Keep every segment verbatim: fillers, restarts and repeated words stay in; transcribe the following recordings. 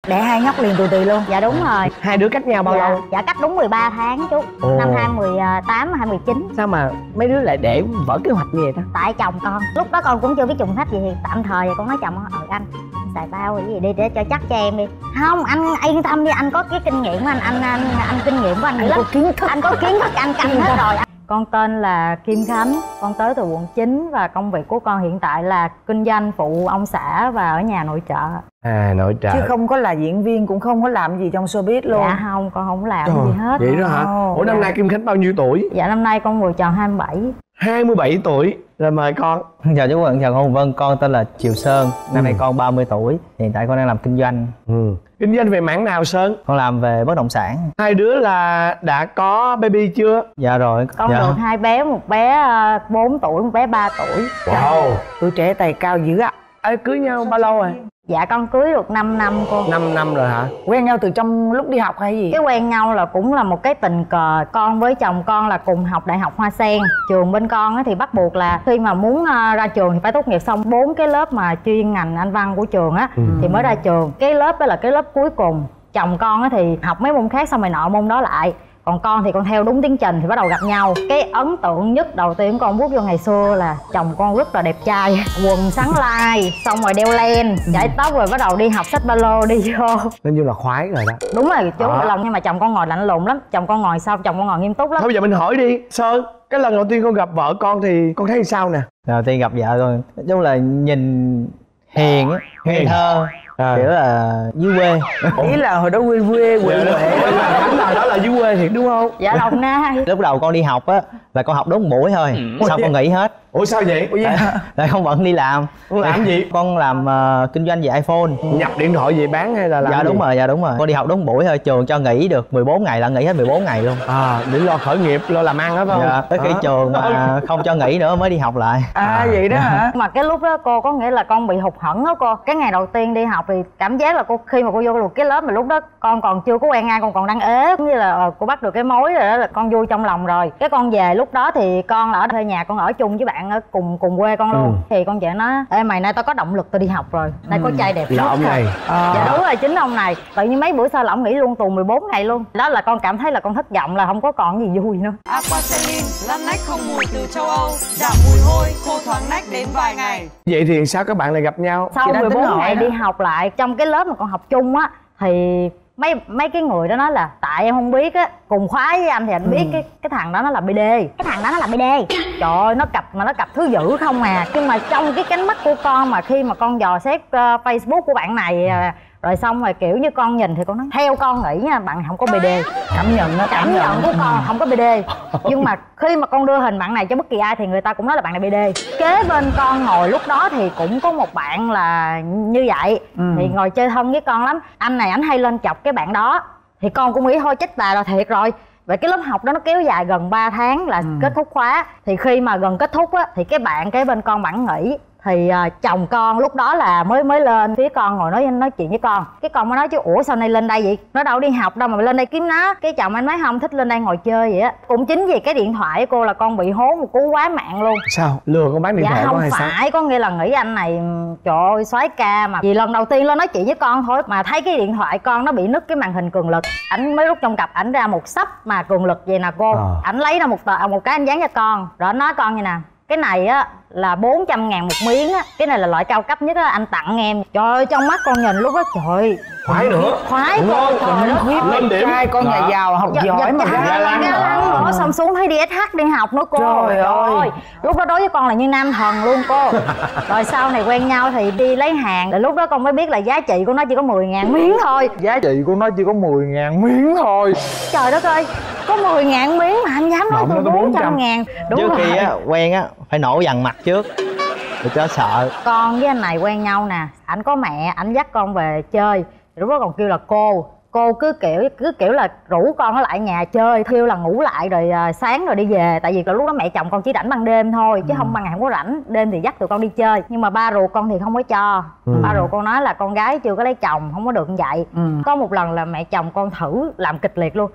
Đẻ hai nhóc liền tù tì luôn? Dạ đúng rồi. Hai đứa cách nhau bao dạ, lâu? Dạ cách đúng mười ba tháng chú. Ồ. Năm hai mười tám, hai mười chín. Sao mà mấy đứa lại để vỡ kế hoạch như vậy ta? Tại chồng con. Lúc đó con cũng chưa biết trùng thấp gì thì tạm thời con nói chồng con, ờ anh xài bao cái gì đi để cho chắc cho em đi. Không, anh yên tâm đi, anh có cái kinh nghiệm của anh, anh anh anh kinh nghiệm của anh dữ lắm. Kiến thức. Anh có kiến thức, anh canh hết rồi. Con tên là Kim Khánh, con tới từ quận chín và công việc của con hiện tại là kinh doanh phụ ông xã và ở nhà nội trợ. À, nội trợ. Chứ không có là diễn viên, cũng không có làm gì trong showbiz luôn? Dạ không, con không làm Trời, gì hết. Vậy đó hả? Ủa năm dạ. nay Kim Khánh bao nhiêu tuổi? Dạ năm nay con vừa tròn hai mươi bảy. hai mươi bảy tuổi. Rồi mời con. Chào chú Quận, chào con Hồng Vân, con tên là Triều Sơn. Năm nay ừ. con ba mươi tuổi. Hiện tại con đang làm kinh doanh. Ừ. Kinh doanh về mảng nào Sơn? Con làm về bất động sản. Hai đứa là đã có baby chưa? Dạ rồi. Con dạ. được hai bé, một bé bốn tuổi, một bé ba tuổi. Wow. Tuổi trẻ tài cao dữ ạ. Ê, cưới nhau bao lâu rồi? Dạ con cưới được năm năm cô. năm năm rồi hả? Quen nhau từ trong lúc đi học hay gì? Cái quen nhau là cũng là một cái tình cờ. Con với chồng con là cùng học Đại học Hoa Sen. Trường bên con thì bắt buộc là khi mà muốn ra trường thì phải tốt nghiệp xong bốn cái lớp mà chuyên ngành Anh văn của trường á ừ. thì mới ra trường. Cái lớp đó là cái lớp cuối cùng. Chồng con thì học mấy môn khác xong rồi nọ môn đó lại. Còn con thì con theo đúng tiến trình thì bắt đầu gặp nhau. Cái ấn tượng nhất đầu tiên con bước vô ngày xưa là chồng con rất là đẹp trai. Quần sắn lai, xong rồi đeo len, chải tóc rồi bắt đầu đi học xách ba lô đi vô. Nên như là khoái rồi đó. Đúng rồi chú à. lòng nhưng mà chồng con ngồi lạnh lùng lắm. Chồng con ngồi sau, chồng con ngồi nghiêm túc lắm. Thôi bây giờ mình hỏi đi Sơn, cái lần đầu tiên con gặp vợ con thì con thấy sao nè? Đầu tiên gặp vợ con, nói chung là nhìn hiền á, ngây thơ. À. Kiểu là dưới quê. Ý là hồi đó quê quê quê quê là đó là dưới quê thiệt đúng không? Dạ Đồng Nai. Lúc đầu con đi học á là con học đúng buổi thôi. Ừ. Sau con nghỉ hết. Ủa sao vậy? Tại, tại con vẫn đi làm. Con làm gì? Con làm uh, kinh doanh về iPhone. Nhập điện thoại về bán hay là làm Dạ gì? đúng rồi, dạ đúng rồi. Con đi học đúng buổi thôi, trường cho nghỉ được mười bốn ngày là nghỉ hết mười bốn ngày luôn. À, để lo khởi nghiệp, lo làm ăn đó phải không? Dạ, tới khi à. trường mà không cho nghỉ nữa mới đi học lại. À, à vậy đó hả? Mà cái lúc đó cô có nghĩa là con bị hụt hẫng đó cô. Cái ngày đầu tiên đi học thì cảm giác là cô khi mà cô vô được cái lớp mà lúc đó con còn chưa có quen ai, con còn đang ế, cũng như là cô bắt được cái mối rồi đó là con vui trong lòng rồi. Cái con về lúc đó thì con ở thuê nhà, con ở chung với bạn ở cùng cùng quê con luôn. Ừ. Thì con chị nói ê mày nay tao có động lực tao đi học rồi, nay ừ. có trai đẹp là ông này à. Dạ đúng rồi, chính ông này. Tự nhiên mấy bữa sau là ông nghỉ luôn, tù mười bốn ngày luôn. Đó là con cảm thấy là con thất vọng, là không có còn gì vui nữa. Aquacelin lăn nách không mùi từ châu Âu, giảm mùi hôi, khô thoáng nách đến vài ngày. Vậy thì sao các bạn lại gặp nhau? Sau mười bốn ngày đi học lại, trong cái lớp mà con học chung á thì mấy mấy cái người đó nói là tại em không biết á, cùng khóa với anh thì anh biết ừ. cái cái thằng đó nó là bê đê. Cái thằng đó nó là bê đê. Trời ơi, nó cặp mà nó cặp thứ dữ không à. Nhưng mà trong cái cánh mắt của con mà khi mà con dò xét uh, Facebook của bạn này uh, rồi xong rồi kiểu như con nhìn thì con nói theo con nghĩ nha, bạn không có bê đê. Cảm nhận nó cảm, cảm nhận của con không có bê đê. Nhưng mà khi mà con đưa hình bạn này cho bất kỳ ai thì người ta cũng nói là bạn này bê đê. Kế bên con ngồi lúc đó thì cũng có một bạn là như vậy ừ. thì ngồi chơi thân với con lắm. Anh này ảnh hay lên chọc cái bạn đó thì con cũng nghĩ thôi chết bà là thiệt rồi. Vậy cái lớp học đó nó kéo dài gần ba tháng là ừ. kết thúc khóa. Thì khi mà gần kết thúc á thì cái bạn kế bên con bạn nghỉ. Thì uh, chồng con lúc đó là mới mới lên phía con ngồi nói nói chuyện với con. Cái con mới nói chứ ủa sao nay lên đây vậy? Nó đâu đi học đâu mà lên đây kiếm nó. Cái chồng anh nói không, thích lên đây ngồi chơi vậy á. Cũng chính vì cái điện thoại của cô là con bị hố một cú quá mạng luôn. Sao? Lừa con bán điện dạ, thoại không hay phải, sao? có nghĩa là nghĩ anh này trời ơi soái ca mà. Vì lần đầu tiên lên nói chuyện với con thôi mà thấy cái điện thoại con nó bị nứt cái màn hình cường lực. Ảnh mới rút trong cặp ảnh ra một sấp mà cường lực vậy nè cô. Ảnh à. lấy ra một tờ một cái anh dán cho con. Rồi anh nói con như nè, cái này á là bốn trăm ngàn một miếng á, cái này là loại cao cấp nhất á, anh tặng em. Trời ơi, trong mắt con nhìn lúc đó trời khoái nữa, khoái cô, trời đất, lên điểm trai con nhà giàu học dạ, giỏi dạ, mà ga lăng nữa, xong xuống thấy đi ét hát đi học nữa cô. Trời, trời ơi, lúc đó đối với con là như nam thần luôn cô. Rồi sau này quen nhau thì đi lấy hàng, rồi lúc đó con mới biết là giá trị của nó chỉ có mười ngàn miếng thôi. Giá trị của nó chỉ có mười ngàn miếng thôi. Trời đất ơi, có mười ngàn miếng mà anh dám nói tôi bốn trăm ngàn. Đúng trước rồi. Khi á quen á phải nổ dằn mặt trước để cho sợ. Con với anh này quen nhau nè, ảnh có mẹ, ảnh dắt con về chơi, lúc đó còn kêu là cô. Cô cứ kiểu cứ kiểu là rủ con ở lại nhà chơi, kêu là ngủ lại rồi uh, sáng rồi đi về. Tại vì lúc đó mẹ chồng con chỉ rảnh ban đêm thôi chứ ừ. không ban ngày không có rảnh. Đêm thì dắt tụi con đi chơi. Nhưng mà ba ruột con thì không có cho. ừ. Ba ruột con nói là con gái chưa có lấy chồng không có được như vậy. ừ. Có một lần là mẹ chồng con thử làm kịch liệt luôn.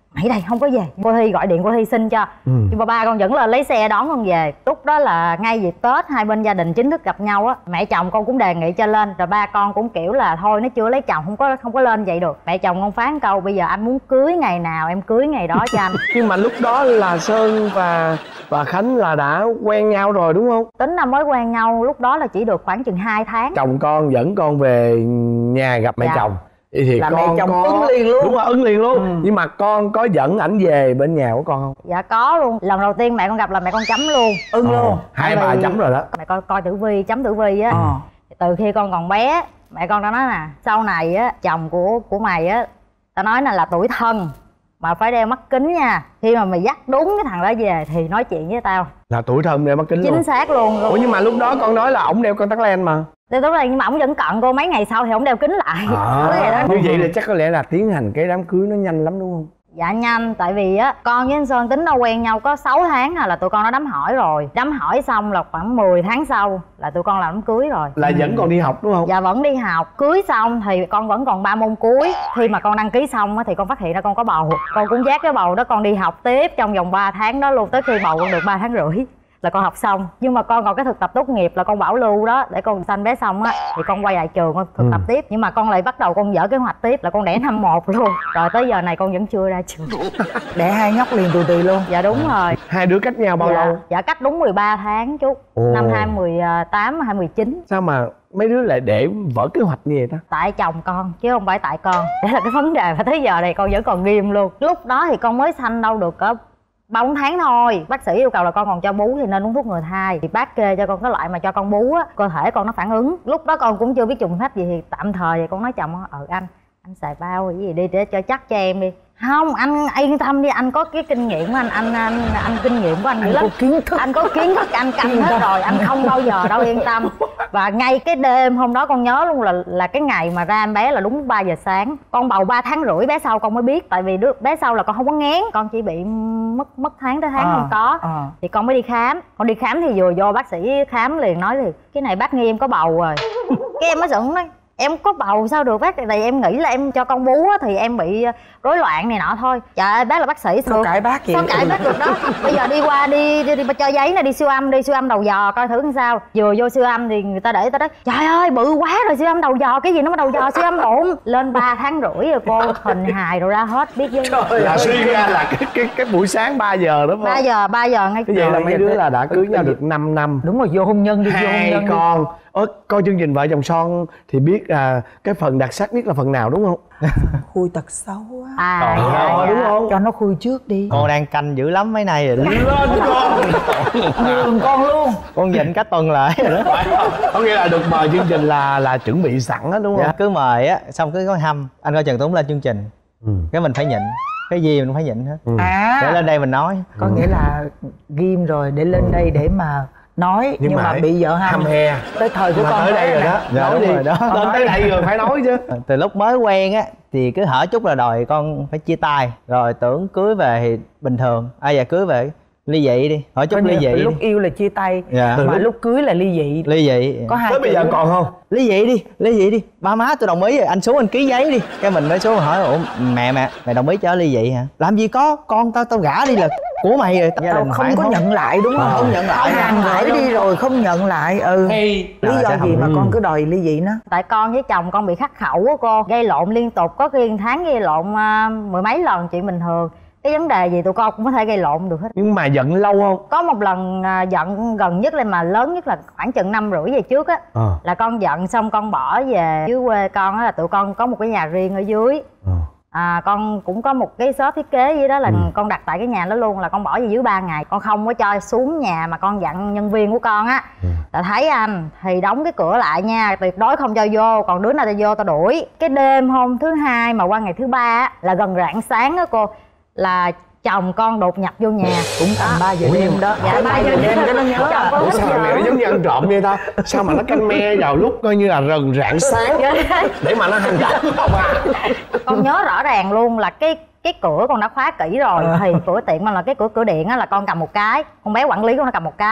mày đây không có về. Cô Thi gọi điện cô Thi xin cho, ừ. nhưng mà ba con vẫn là lấy xe đón con về. Lúc đó là ngay dịp Tết hai bên gia đình chính thức gặp nhau á, mẹ chồng con cũng đề nghị cho lên, rồi ba con cũng kiểu là thôi nó chưa lấy chồng không có không có lên vậy được. Mẹ chồng con phán câu bây giờ anh muốn cưới ngày nào em cưới ngày đó cho anh. Nhưng mà lúc đó là Sơn và và Khánh là đã quen nhau rồi đúng không? Tính là mới quen nhau lúc đó là chỉ được khoảng chừng hai tháng. Chồng con dẫn con về nhà gặp mẹ dạ. chồng thì là con mẹ chồng có... ứng liền luôn. Đúng rồi, ứng liền luôn. Ừ. Nhưng mà con có dẫn ảnh về bên nhà của con không? Dạ có luôn. Lần đầu tiên mẹ con gặp là mẹ con chấm luôn. Ưng ừ, luôn. Hai bà chấm rồi đó. Mẹ con coi tử vi, chấm tử vi á. Ờ. Từ khi con còn bé, mẹ con đã nói nè, sau này á chồng của của mày á, tao nói là là tuổi thân mà phải đeo mắt kính nha. Khi mà mày dắt đúng cái thằng đó về thì nói chuyện với tao. Là tuổi thân đeo mắt kính chính luôn. Xác luôn, luôn. Ủa nhưng mà lúc đó con nói là ổng đeo contact lens mà. Thì đúng rồi, nhưng mà ổng vẫn cận cô mấy ngày sau thì ổng đeo kính lại. À, đó. Như vậy là chắc có lẽ là tiến hành cái đám cưới nó nhanh lắm đúng không? Dạ nhanh, tại vì á con với anh Sơn tính đâu quen nhau có sáu tháng là, là tụi con đã đám hỏi rồi. Đám hỏi xong là khoảng mười tháng sau là tụi con làm đám cưới rồi. Là vẫn còn đi học đúng không? Dạ vẫn đi học. Cưới xong thì con vẫn còn ba môn cuối. Khi mà con đăng ký xong á thì con phát hiện ra con có bầu. Con cũng dắt cái bầu đó con đi học tiếp trong vòng ba tháng đó luôn. Tới khi bầu con được ba tháng rưỡi là con học xong. Nhưng mà con còn cái thực tập tốt nghiệp là con bảo lưu đó, để con sanh bé xong á thì con quay lại trường con thực ừ. tập tiếp. Nhưng mà con lại bắt đầu con dở kế hoạch tiếp là con đẻ năm một luôn. Rồi tới giờ này con vẫn chưa ra trường. Đẻ hai nhóc liền tù tì luôn. Dạ đúng rồi. Hai đứa cách nhau bao dạ, lâu? Dạ cách đúng mười ba tháng chút. Ồ. Năm hai mười tám, hai mười chín. Sao mà mấy đứa lại để vỡ kế hoạch như vậy ta? Tại chồng con chứ không phải tại con. Đấy là cái vấn đề mà tới giờ này con vẫn còn nghiêm luôn. Lúc đó thì con mới sanh đâu được có ba bốn tháng thôi. Bác sĩ yêu cầu là con còn cho bú thì nên uống thuốc ngừa thai. Thì bác kê cho con cái loại mà cho con bú á, cơ thể con nó phản ứng. Lúc đó con cũng chưa biết dùng pháp gì thì tạm thời thì con nói chồng ờ anh anh xài bao cái gì đi để cho chắc cho em đi. Không, anh yên tâm đi, anh có cái kinh nghiệm của anh, anh anh anh kinh nghiệm của anh dữ lắm. Có kiến thức. Anh có kiến thức, anh canh hết rồi, anh không bao giờ đâu, yên tâm. Và ngay cái đêm hôm đó con nhớ luôn là là cái ngày mà ra em bé là đúng ba giờ sáng. Con bầu ba tháng rưỡi, bé sau con mới biết, tại vì đứa bé sau là con không có nghén, con chỉ bị mất mất tháng tới tháng à, không có. À. Thì con mới đi khám. Con đi khám thì vừa vô bác sĩ khám liền nói thì cái này bác nghi em có bầu rồi. Cái em mới giận nói em có bầu sao được bác, tại vì em nghĩ là em cho con bú thì em bị rối loạn này nọ thôi. Trời ơi bác là bác sĩ sao cãi bác vậy? Sao cãi bác được đó. Bây giờ đi qua đi đi, đi, đi cho giấy này, đi siêu âm, đi siêu âm đầu giò coi thử làm sao. Vừa vô siêu âm thì người ta để người ta nói trời ơi bự quá rồi, siêu âm đầu giò cái gì nó mà đầu giò siêu âm lộn. Lên ba tháng rưỡi rồi cô hình hài rồi ra hết biết chứ. Là suy ra là cái cái cái buổi sáng ba giờ đúng không? ba giờ ba giờ ngay. Cái vậy là mấy đứa là đã cưới nhau được năm năm. Đúng rồi, vô hôn nhân đi. Vô hôn nhân con. Ơ, coi chương trình Vợ Chồng Son thì biết à, cái phần đặc sắc nhất là phần nào đúng không? Khui tật xấu á. À, dạ, dạ. Đúng không? Cho nó khui trước đi. Con đang canh dữ lắm mấy nay rồi đó. Lên con. Nhường con luôn. Con dịnh cả tuần lại rồi đó. Có nghĩa là được mời chương trình là là chuẩn bị sẵn á đúng không? Dạ, cứ mời á, xong cứ có hâm anh coi Trần Tuấn lên chương trình. Ừ. Cái mình phải nhịn. Cái gì mình phải nhịn hết. Ừ. À. Để lên đây mình nói. Có ừ. nghĩa là ghim rồi để lên đây để mà nói nhưng, nhưng mà, mà bị vợ hăm he tới thời của mà con tới đây rồi đó. Dạ, nói đi rồi đó. Con tới đây rồi phải nói chứ. Từ lúc mới quen á thì cứ hở chút là đòi con phải chia tay, rồi tưởng cưới về thì bình thường, ai giờ cưới về ly dị đi, hỏi chút ly dị. Lúc yêu là chia tay, dạ. mà lúc... lúc cưới là ly dị. Ly dị. Có hai. Tới bây giờ còn không? Ly dị đi, ly dị đi. Ba má tôi đồng ý rồi, anh xuống anh ký giấy đi. Cái mình mới xuống hỏi ủa mẹ mẹ mày đồng ý cho ly dị hả? Làm gì có, con tao tao gả đi là của mày rồi. Tao không có không? nhận lại đúng không? À, không nhận lại. Hàng gửi đi rồi không nhận lại. Ừ. Hey. Lý do gì mà con cứ đòi ly dị nó? Tại con với chồng con bị khắc khẩu á cô, gây lộn liên tục, có khi tháng gây lộn uh, mười mấy lần chuyện bình thường. Cái vấn đề gì tụi con cũng có thể gây lộn được hết. Nhưng mà giận lâu không? Có một lần à, giận gần nhất lên mà lớn nhất là khoảng chừng năm rưỡi về trước á. À. Là con giận xong con bỏ về dưới quê con á, là tụi con có một cái nhà riêng ở dưới. À. À, con cũng có một cái shop thiết kế dưới đó là ừ. con đặt tại cái nhà đó luôn, là con bỏ về dưới ba ngày. Con không có cho xuống nhà mà con dặn nhân viên của con á ừ. là thấy anh thì đóng cái cửa lại nha, tuyệt đối không cho vô, còn đứa nào ta vô tao đuổi. Cái đêm hôm thứ hai mà qua ngày thứ ba á, là gần rạng sáng á cô, là chồng con đột nhập vô nhà cũng tầm ba giờ đêm đó. Dạ ba giờ đêm cái nó nhớ. Ủa sao mẹ nó giống như ăn trộm vậy ta? Sao mà nó canh me vào lúc coi như là rần rạng sáng để mà nó hành động không à? Con nhớ rõ ràng luôn là cái cái cửa con đã khóa kỹ rồi, thì cửa tiệm mà là cái cửa cửa điện á là con cầm một cái, con bé quản lý con nó cầm một cái,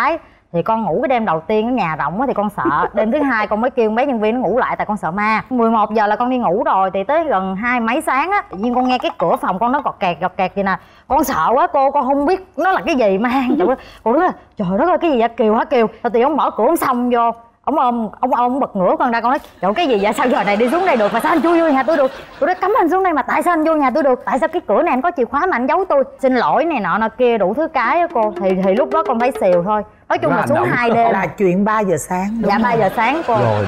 Thì con ngủ cái đêm đầu tiên ở nhà rộng thì con sợ. Đêm thứ hai con mới kêu mấy nhân viên nó ngủ lại tại con sợ ma. mười một giờ là con đi ngủ rồi, thì tới gần hai mấy sáng á, tự nhiên con nghe cái cửa phòng con nó gọt kẹt gọt kẹt vậy nè. Con sợ quá cô, con không biết nó là cái gì mà trời ơi, cô nói là trời đất ơi cái gì vậy Kiều hả Kiều. Rồi thì ông mở cửa ông xông vô, ông ôm ông ông bật ngửa con ra, con nói trời cái gì vậy, sao giờ này đi xuống đây được, mà sao anh chui vô nhà tôi được. Tôi nói cấm anh xuống đây mà tại sao anh vô nhà tôi được, tại sao cái cửa này anh có chìa khóa mà anh giấu tôi, xin lỗi này nọ nọ kia đủ thứ cái á cô. Thì thì lúc đó con phải xìu thôi, nói chung là xuống hai đêm. Là chuyện ba giờ sáng đúng dạ không? ba giờ sáng cô. Rồi.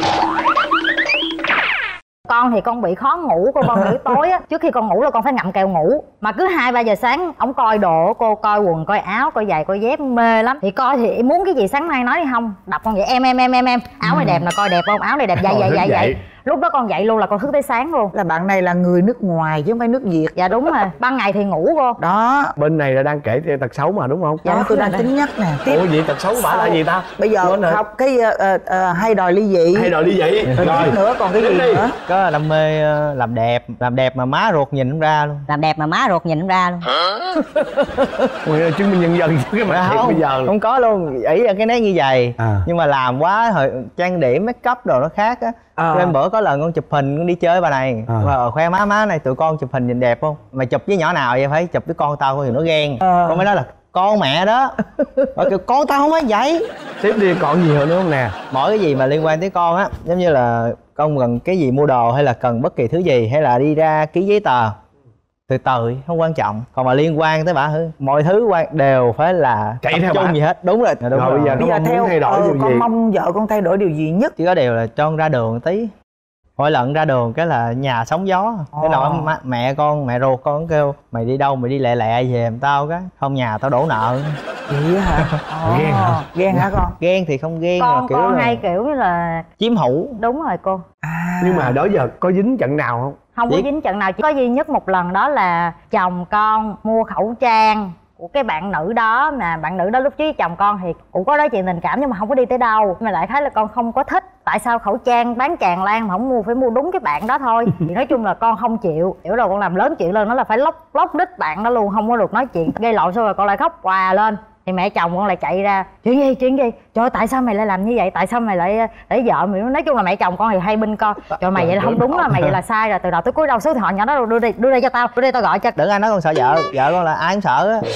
Con thì con bị khó ngủ cô, con nghĩ tối á, trước khi con ngủ là con phải ngậm kẹo ngủ. Mà cứ hai ba giờ sáng ổng coi đồ cô, coi quần, coi áo, coi giày, coi dép, mê lắm. Thì coi thì muốn cái gì sáng nay nói đi không, đập con vậy em em em em em áo này đẹp nè, coi đẹp không, áo này đẹp, dậy dậy dậy dậy. Lúc đó con dậy luôn là con thức tới sáng luôn. Là bạn này là người nước ngoài chứ không phải nước Việt. Dạ đúng rồi, ban ngày thì ngủ cô. Đó. Bên này là đang kể tật xấu mà đúng không? Dạ tôi đang tính nhắc nè. Ủa vậy tật xấu bả là gì ta? Bây giờ học cái uh, uh, hay đòi ly dị. Hay đòi ly dị. Rồi nữa còn cái gì nữa? Có đam mê uh, làm đẹp, làm đẹp mà má ruột nhìn không ra luôn. Làm đẹp mà má ruột nhìn không ra luôn. Ủa, chứng minh nhân dân cái mặt thiệt không, bây giờ. Không có luôn, ý là cái nét như vậy. À. Nhưng mà làm quá hồi trang điểm make up đồ nó khác á. À. Cho em bữa có lần con chụp hình con đi chơi với bà này À. và khoe má má này tụi con chụp hình nhìn đẹp không, mày chụp với nhỏ nào vậy, phải chụp với con tao thì nó ghen. À. Con mới nói là con mẹ đó. Rồi kêu con tao không phải vậy. Tiếp đi còn gì nữa không nè? Mỗi cái gì mà liên quan tới con á, giống như là con cần cái gì mua đồ hay là cần bất kỳ thứ gì hay là đi ra ký giấy tờ từ từ không quan trọng, còn mà liên quan tới bà hư mọi thứ quan đều phải là Chạy tập theo trung bà. gì hết. Đúng rồi, đúng Rồi, rồi. bây giờ Bây giờ con muốn theo thay đổi ờ, điều con gì? mong vợ con thay đổi điều gì nhất? chỉ có điều là cho con ra đường tí. Mỗi lần ra đường cái là nhà sóng gió. Cái Ồ. nọ mẹ con mẹ ruột con kêu mày đi đâu mày đi lẹ lẹ về giùm tao cái không nhà tao đổ nợ. Vậy hả? Ồ, Ghen hả? Ghen hả con? Ghen thì không ghen mà Con kiểu con là hay kiểu như là chiếm hữu. đúng rồi cô. À. Nhưng mà đó giờ có dính trận nào không? Không có Vậy- dính trận nào, chỉ có duy nhất một lần đó là chồng con mua khẩu trang của cái bạn nữ đó, mà bạn nữ đó lúc trước với chồng con thì cũng có nói chuyện tình cảm nhưng mà không có đi tới đâu, mà đại khái là con không có thích tại sao khẩu trang bán tràn lan mà không mua, phải mua đúng cái bạn đó thôi. Thì nói chung là con không chịu, hiểu rồi con làm lớn chuyện lên nó là phải lóc lóc đít bạn đó luôn, không có được nói chuyện, gây lộn xong rồi con lại khóc òa lên. Thì mẹ chồng con lại chạy ra, chuyện gì chuyện gì, trời ơi, tại sao mày lại làm như vậy, tại sao mày lại để vợ mày. Nói chung là mẹ chồng con thì hay binh con, trời mày vậy là không đúng, là mày vậy là sai rồi, từ đầu tới cuối đâu số điện thoại nhỏ đó đưa đây đưa đây cho tao, đưa đây tao gọi cho. Đừng ai nói con sợ vợ, vợ con là ai cũng sợ á.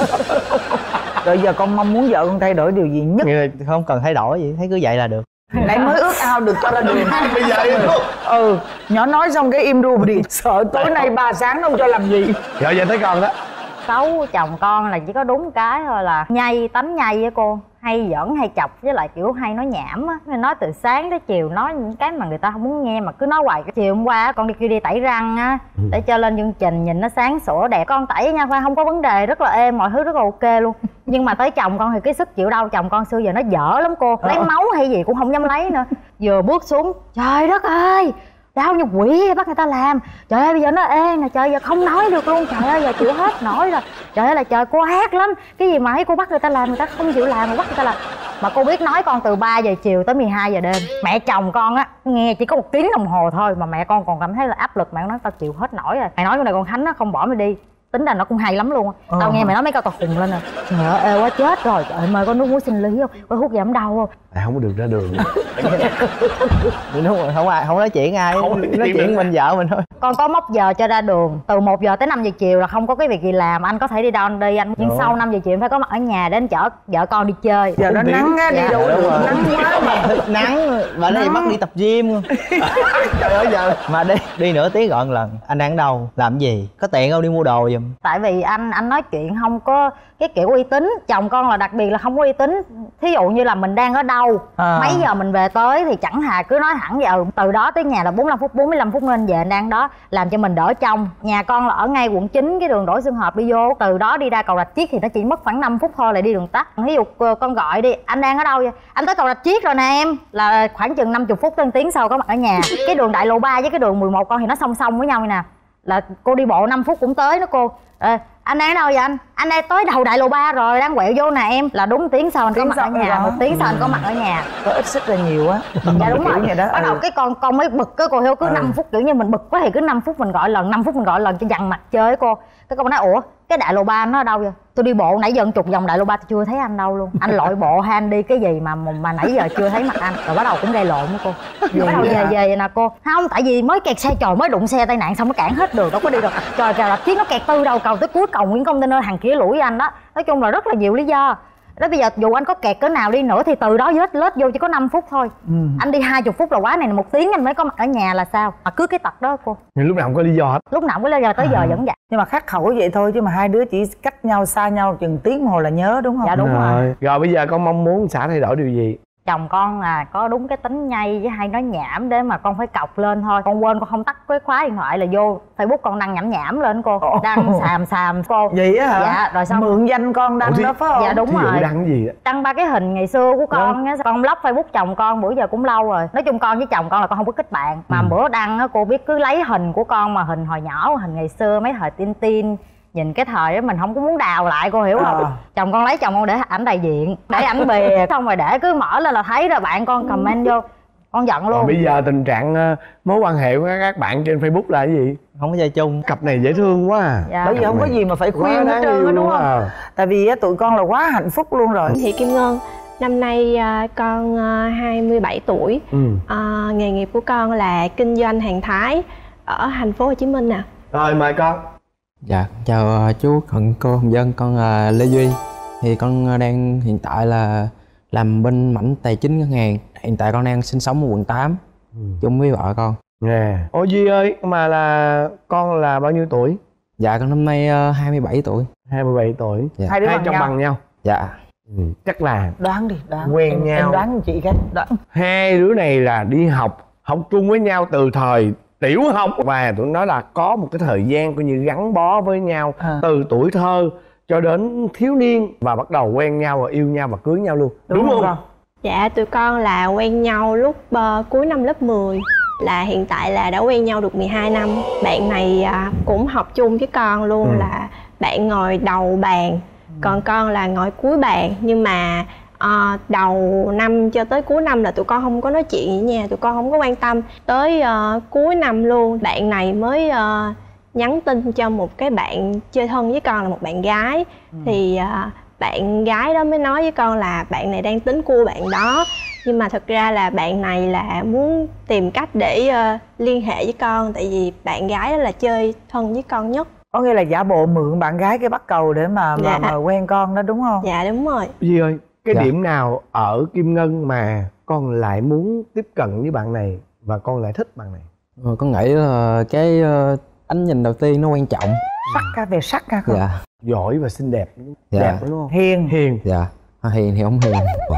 Rồi giờ con mong muốn vợ con thay đổi điều gì nhất? Không cần thay đổi gì, thấy cứ vậy là được. Nãy mới ước ao được cho ra đường. Bây giờ em luôn. Ừ, nhỏ nói xong cái im ru đi, sợ tối nay ba sáng không cho làm gì. Rồi giờ tới con đó. Xấu chồng con là chỉ có đúng cái thôi là nhây, tánh nhây á cô, hay giỡn hay chọc, với lại kiểu hay nói nhảm á, nói từ sáng tới chiều nói những cái mà người ta không muốn nghe mà cứ nói hoài. Chiều hôm qua con đi kêu đi tẩy răng á để cho lên chương trình nhìn nó sáng sủa đẹp, con tẩy nha khoa, không có vấn đề, rất là êm, mọi thứ rất là ok luôn. Nhưng mà tới chồng con thì cái sức chịu đau chồng con xưa giờ nó dở lắm cô, lấy máu hay gì cũng không dám lấy nữa. Vừa bước xuống trời đất ơi đau như quỷ bắt người ta làm, trời ơi bây giờ nó ê nè, trời giờ không nói được luôn, trời ơi giờ chịu hết nổi rồi, trời ơi là trời cô ác lắm, cái gì mà ấy cô bắt người ta làm người ta không chịu làm mà bắt người ta làm. Mà cô biết nói con từ ba giờ chiều tới mười hai giờ đêm, mẹ chồng con á nghe chỉ có một tiếng đồng hồ thôi mà mẹ con còn cảm thấy là áp lực, mẹ nói tao chịu hết nổi rồi, mày nói con này con Khánh nó không bỏ mày đi, tính ra nó cũng hay lắm luôn. Ờ. Tao nghe mày nói mấy câu tao khùng lên rồi, trời ơi ê quá chết rồi, trời ơi mời con nước muối sinh lý không, có hút giảm đau không. À, không có được ra đường. Không, không ai không nói chuyện ai, Không nói nói chuyện chuyện nữa. mình vợ mình thôi. Con có mốc giờ cho ra đường từ một giờ tới năm giờ chiều là không có cái việc gì làm, anh có thể đi đâu anh đi anh, nhưng Đúng. sau năm giờ chiều phải có mặt ở nhà để anh chở vợ con đi chơi. Giờ nó nắng á, đi Dạ. đâu Đúng được, rồi. nắng quá mà. Nắng bà đây Nắng. bắt đi tập gym luôn. Trời ơi giờ. Mà đi đi nửa tiếng gọi một lần, anh đang ở đâu làm gì, có tiện không đi mua đồ giùm. Tại vì anh anh nói chuyện không có cái kiểu uy tín, chồng con là đặc biệt là không có uy tín. Thí dụ như là mình đang ở đâu, À. mấy giờ mình về tới thì chẳng thà cứ nói thẳng giờ từ đó tới nhà là bốn mươi lăm phút, bốn mươi lăm phút nên về anh đang đó, làm cho mình đỡ trông. Nhà con là ở ngay quận chín, cái đường Đỗ Xuân Hợp đi vô, từ đó đi ra cầu Rạch Chiếc thì nó chỉ mất khoảng năm phút thôi là đi đường tắt. Ví dụ ờ, con gọi đi, anh đang ở đâu vậy? Anh tới cầu Rạch Chiếc rồi nè em, là khoảng chừng năm mươi phút tới một tiếng sau có mặt ở nhà. Cái đường đại lộ ba với cái đường mười một con thì nó song song với nhau vậy nè, là cô đi bộ năm phút cũng tới đó cô. Ờ, anh đang ở đâu vậy anh? anh đây tới đầu đại lộ ba rồi, đang quẹo vô nè em. Là đúng tiếng sau anh có Tiếng mặt ở sau nhà, rồi. một tiếng sau anh có mặt ở nhà. Có ít sức là nhiều á. Dạ đúng Kiểu rồi. vậy đó. Bắt đầu Ừ. cái con con mới bực cái cô hiểu cứ Ừ. năm phút kiểu như mình bực quá thì cứ năm phút mình gọi lần, năm phút mình gọi lần cho dằn mặt chơi cô. Cái con nói ủa cái đại lộ ba nó ở đâu vậy? Tôi đi bộ nãy giờ chục vòng đại lộ ba tôi chưa thấy anh đâu luôn. Anh lội bộ hay anh đi cái gì mà mà nãy giờ chưa thấy mặt anh. Rồi bắt đầu cũng gây lộn với cô. Bắt đầu vậy về hả? về nè cô. Không tại vì mới kẹt xe trời mới đụng xe tai nạn xong nó cản hết đường đâu có đi được. Trời trời đập chiếc nó kẹt từ đầu cầu tới cuối cầu Nguyễn Container hàng kia lũi anh đó. Nói chung là rất là nhiều lý do. Đó bây giờ dù anh có kẹt cỡ nào đi nữa thì từ đó lết lết vô chỉ có năm phút thôi. Ừ. Anh đi hai chục phút là quá này, một tiếng anh mới có mặt ở nhà là sao? Mà cứ cái tật đó cô. Nhưng lúc nào không có lý do hết. Lúc nào cũng có lý do tới giờ vẫn vậy. Nhưng mà khắc khẩu vậy thôi chứ mà hai đứa chỉ cách nhau xa nhau chừng tiếng đồng hồ là nhớ đúng không? Dạ đúng rồi. Rồi. Rồi bây giờ con mong muốn xã thay đổi điều gì? Chồng con là có đúng cái tính nhây với hay nói nhảm để mà con phải cọc lên thôi. Con quên con không tắt cái khóa điện thoại là vô Facebook con đăng nhảm nhảm lên cô. Đăng xàm xàm cô. Vậy á hả? Dạ rồi xong. Mượn danh con đăng Ủa, thì- đó phải không? Dạ đúng Thí dụ rồi. đăng cái gì á? Đăng ba cái hình ngày xưa của con á, con block Facebook chồng con bữa giờ cũng lâu rồi. Nói chung con với chồng con là con không có kết bạn. Mà Ừ. bữa đăng á cô biết cứ lấy hình của con mà hình hồi nhỏ, hình ngày xưa mấy thời tin tin. Nhìn cái thời đó mình không có muốn đào lại cô hiểu không? À. Chồng con lấy chồng con để ảnh đại diện, để ảnh bìa xong rồi để cứ mở lên là thấy rồi bạn con comment vô. Con giận Rồi luôn. bây giờ tình trạng ờ, mối quan hệ của các bạn trên Facebook là cái gì? Không có chơi chung. Cặp này dễ thương quá à. Dạ. Bởi vì không có gì mà phải Quá khuyên hết đáng trơn yêu á đúng luôn không? à. Tại vì á, tụi con là quá hạnh phúc luôn rồi. Thị Kim Ngân, năm nay à, con à, hai mươi bảy tuổi. Ừ. À, nghề nghiệp của con là kinh doanh hàng Thái ở thành phố Hồ Chí Minh nè. Rồi mời con. Dạ, chào uh, chú Cận cô Hồng Dân, con là Lê Duy. Thì con uh, đang hiện tại là làm bên mảnh tài chính ngân hàng. Hiện tại con đang sinh sống ở quận tám Ừ. chung với vợ con. Nè. Ô Duy ơi, mà là con là bao nhiêu tuổi? Dạ, con năm nay uh, hai mươi bảy tuổi. hai mươi bảy tuổi. Dạ. Hai đứa Hai bằng chồng nhau. bằng nhau. Dạ. Ừ. Chắc là Đoán đi, đoán. Quen em, nhau. Em đoán giùm chị cái. Đoán. hai đứa này là đi học, học chung với nhau từ thời tiểu học. Và tụi nó là có một cái thời gian coi như gắn bó với nhau À. từ tuổi thơ cho đến thiếu niên. Và bắt đầu quen nhau và yêu nhau và cưới nhau luôn. Đúng, không không? con? Dạ, tụi con là quen nhau lúc ờ, cuối năm lớp mười. Là hiện tại là đã quen nhau được mười hai năm. Bạn này à, cũng học chung với con luôn. Ừ. Là bạn ngồi đầu bàn, còn con là ngồi cuối bàn. Nhưng mà ờ, đầu năm cho tới cuối năm là tụi con không có nói chuyện với nhà, tụi con không có quan tâm. Tới ờ, cuối năm luôn, bạn này mới ờ, nhắn tin cho một cái bạn chơi thân với con là một bạn gái. Thì ờ, bạn gái đó mới nói với con là bạn này đang tính cua bạn đó. Nhưng mà thật ra là bạn này là muốn tìm cách để uh, liên hệ với con. Tại vì bạn gái đó là chơi thân với con nhất. Có nghĩa là giả bộ mượn bạn gái cái bắt cầu để mà, Dạ. mà, mà quen con đó đúng không? Dạ đúng rồi. Duy ơi, cái Dạ. điểm nào ở Kim Ngân mà con lại muốn tiếp cận với bạn này và con lại thích bạn này? Ờ, con nghĩ là cái uh, ánh nhìn đầu tiên nó quan trọng. Sắc ca về sắc ca con. Dạ. Giỏi và xinh đẹp. Dạ. Đẹp đúng không? Hiền. Hiền. Dạ. À, hiền thì không hiền.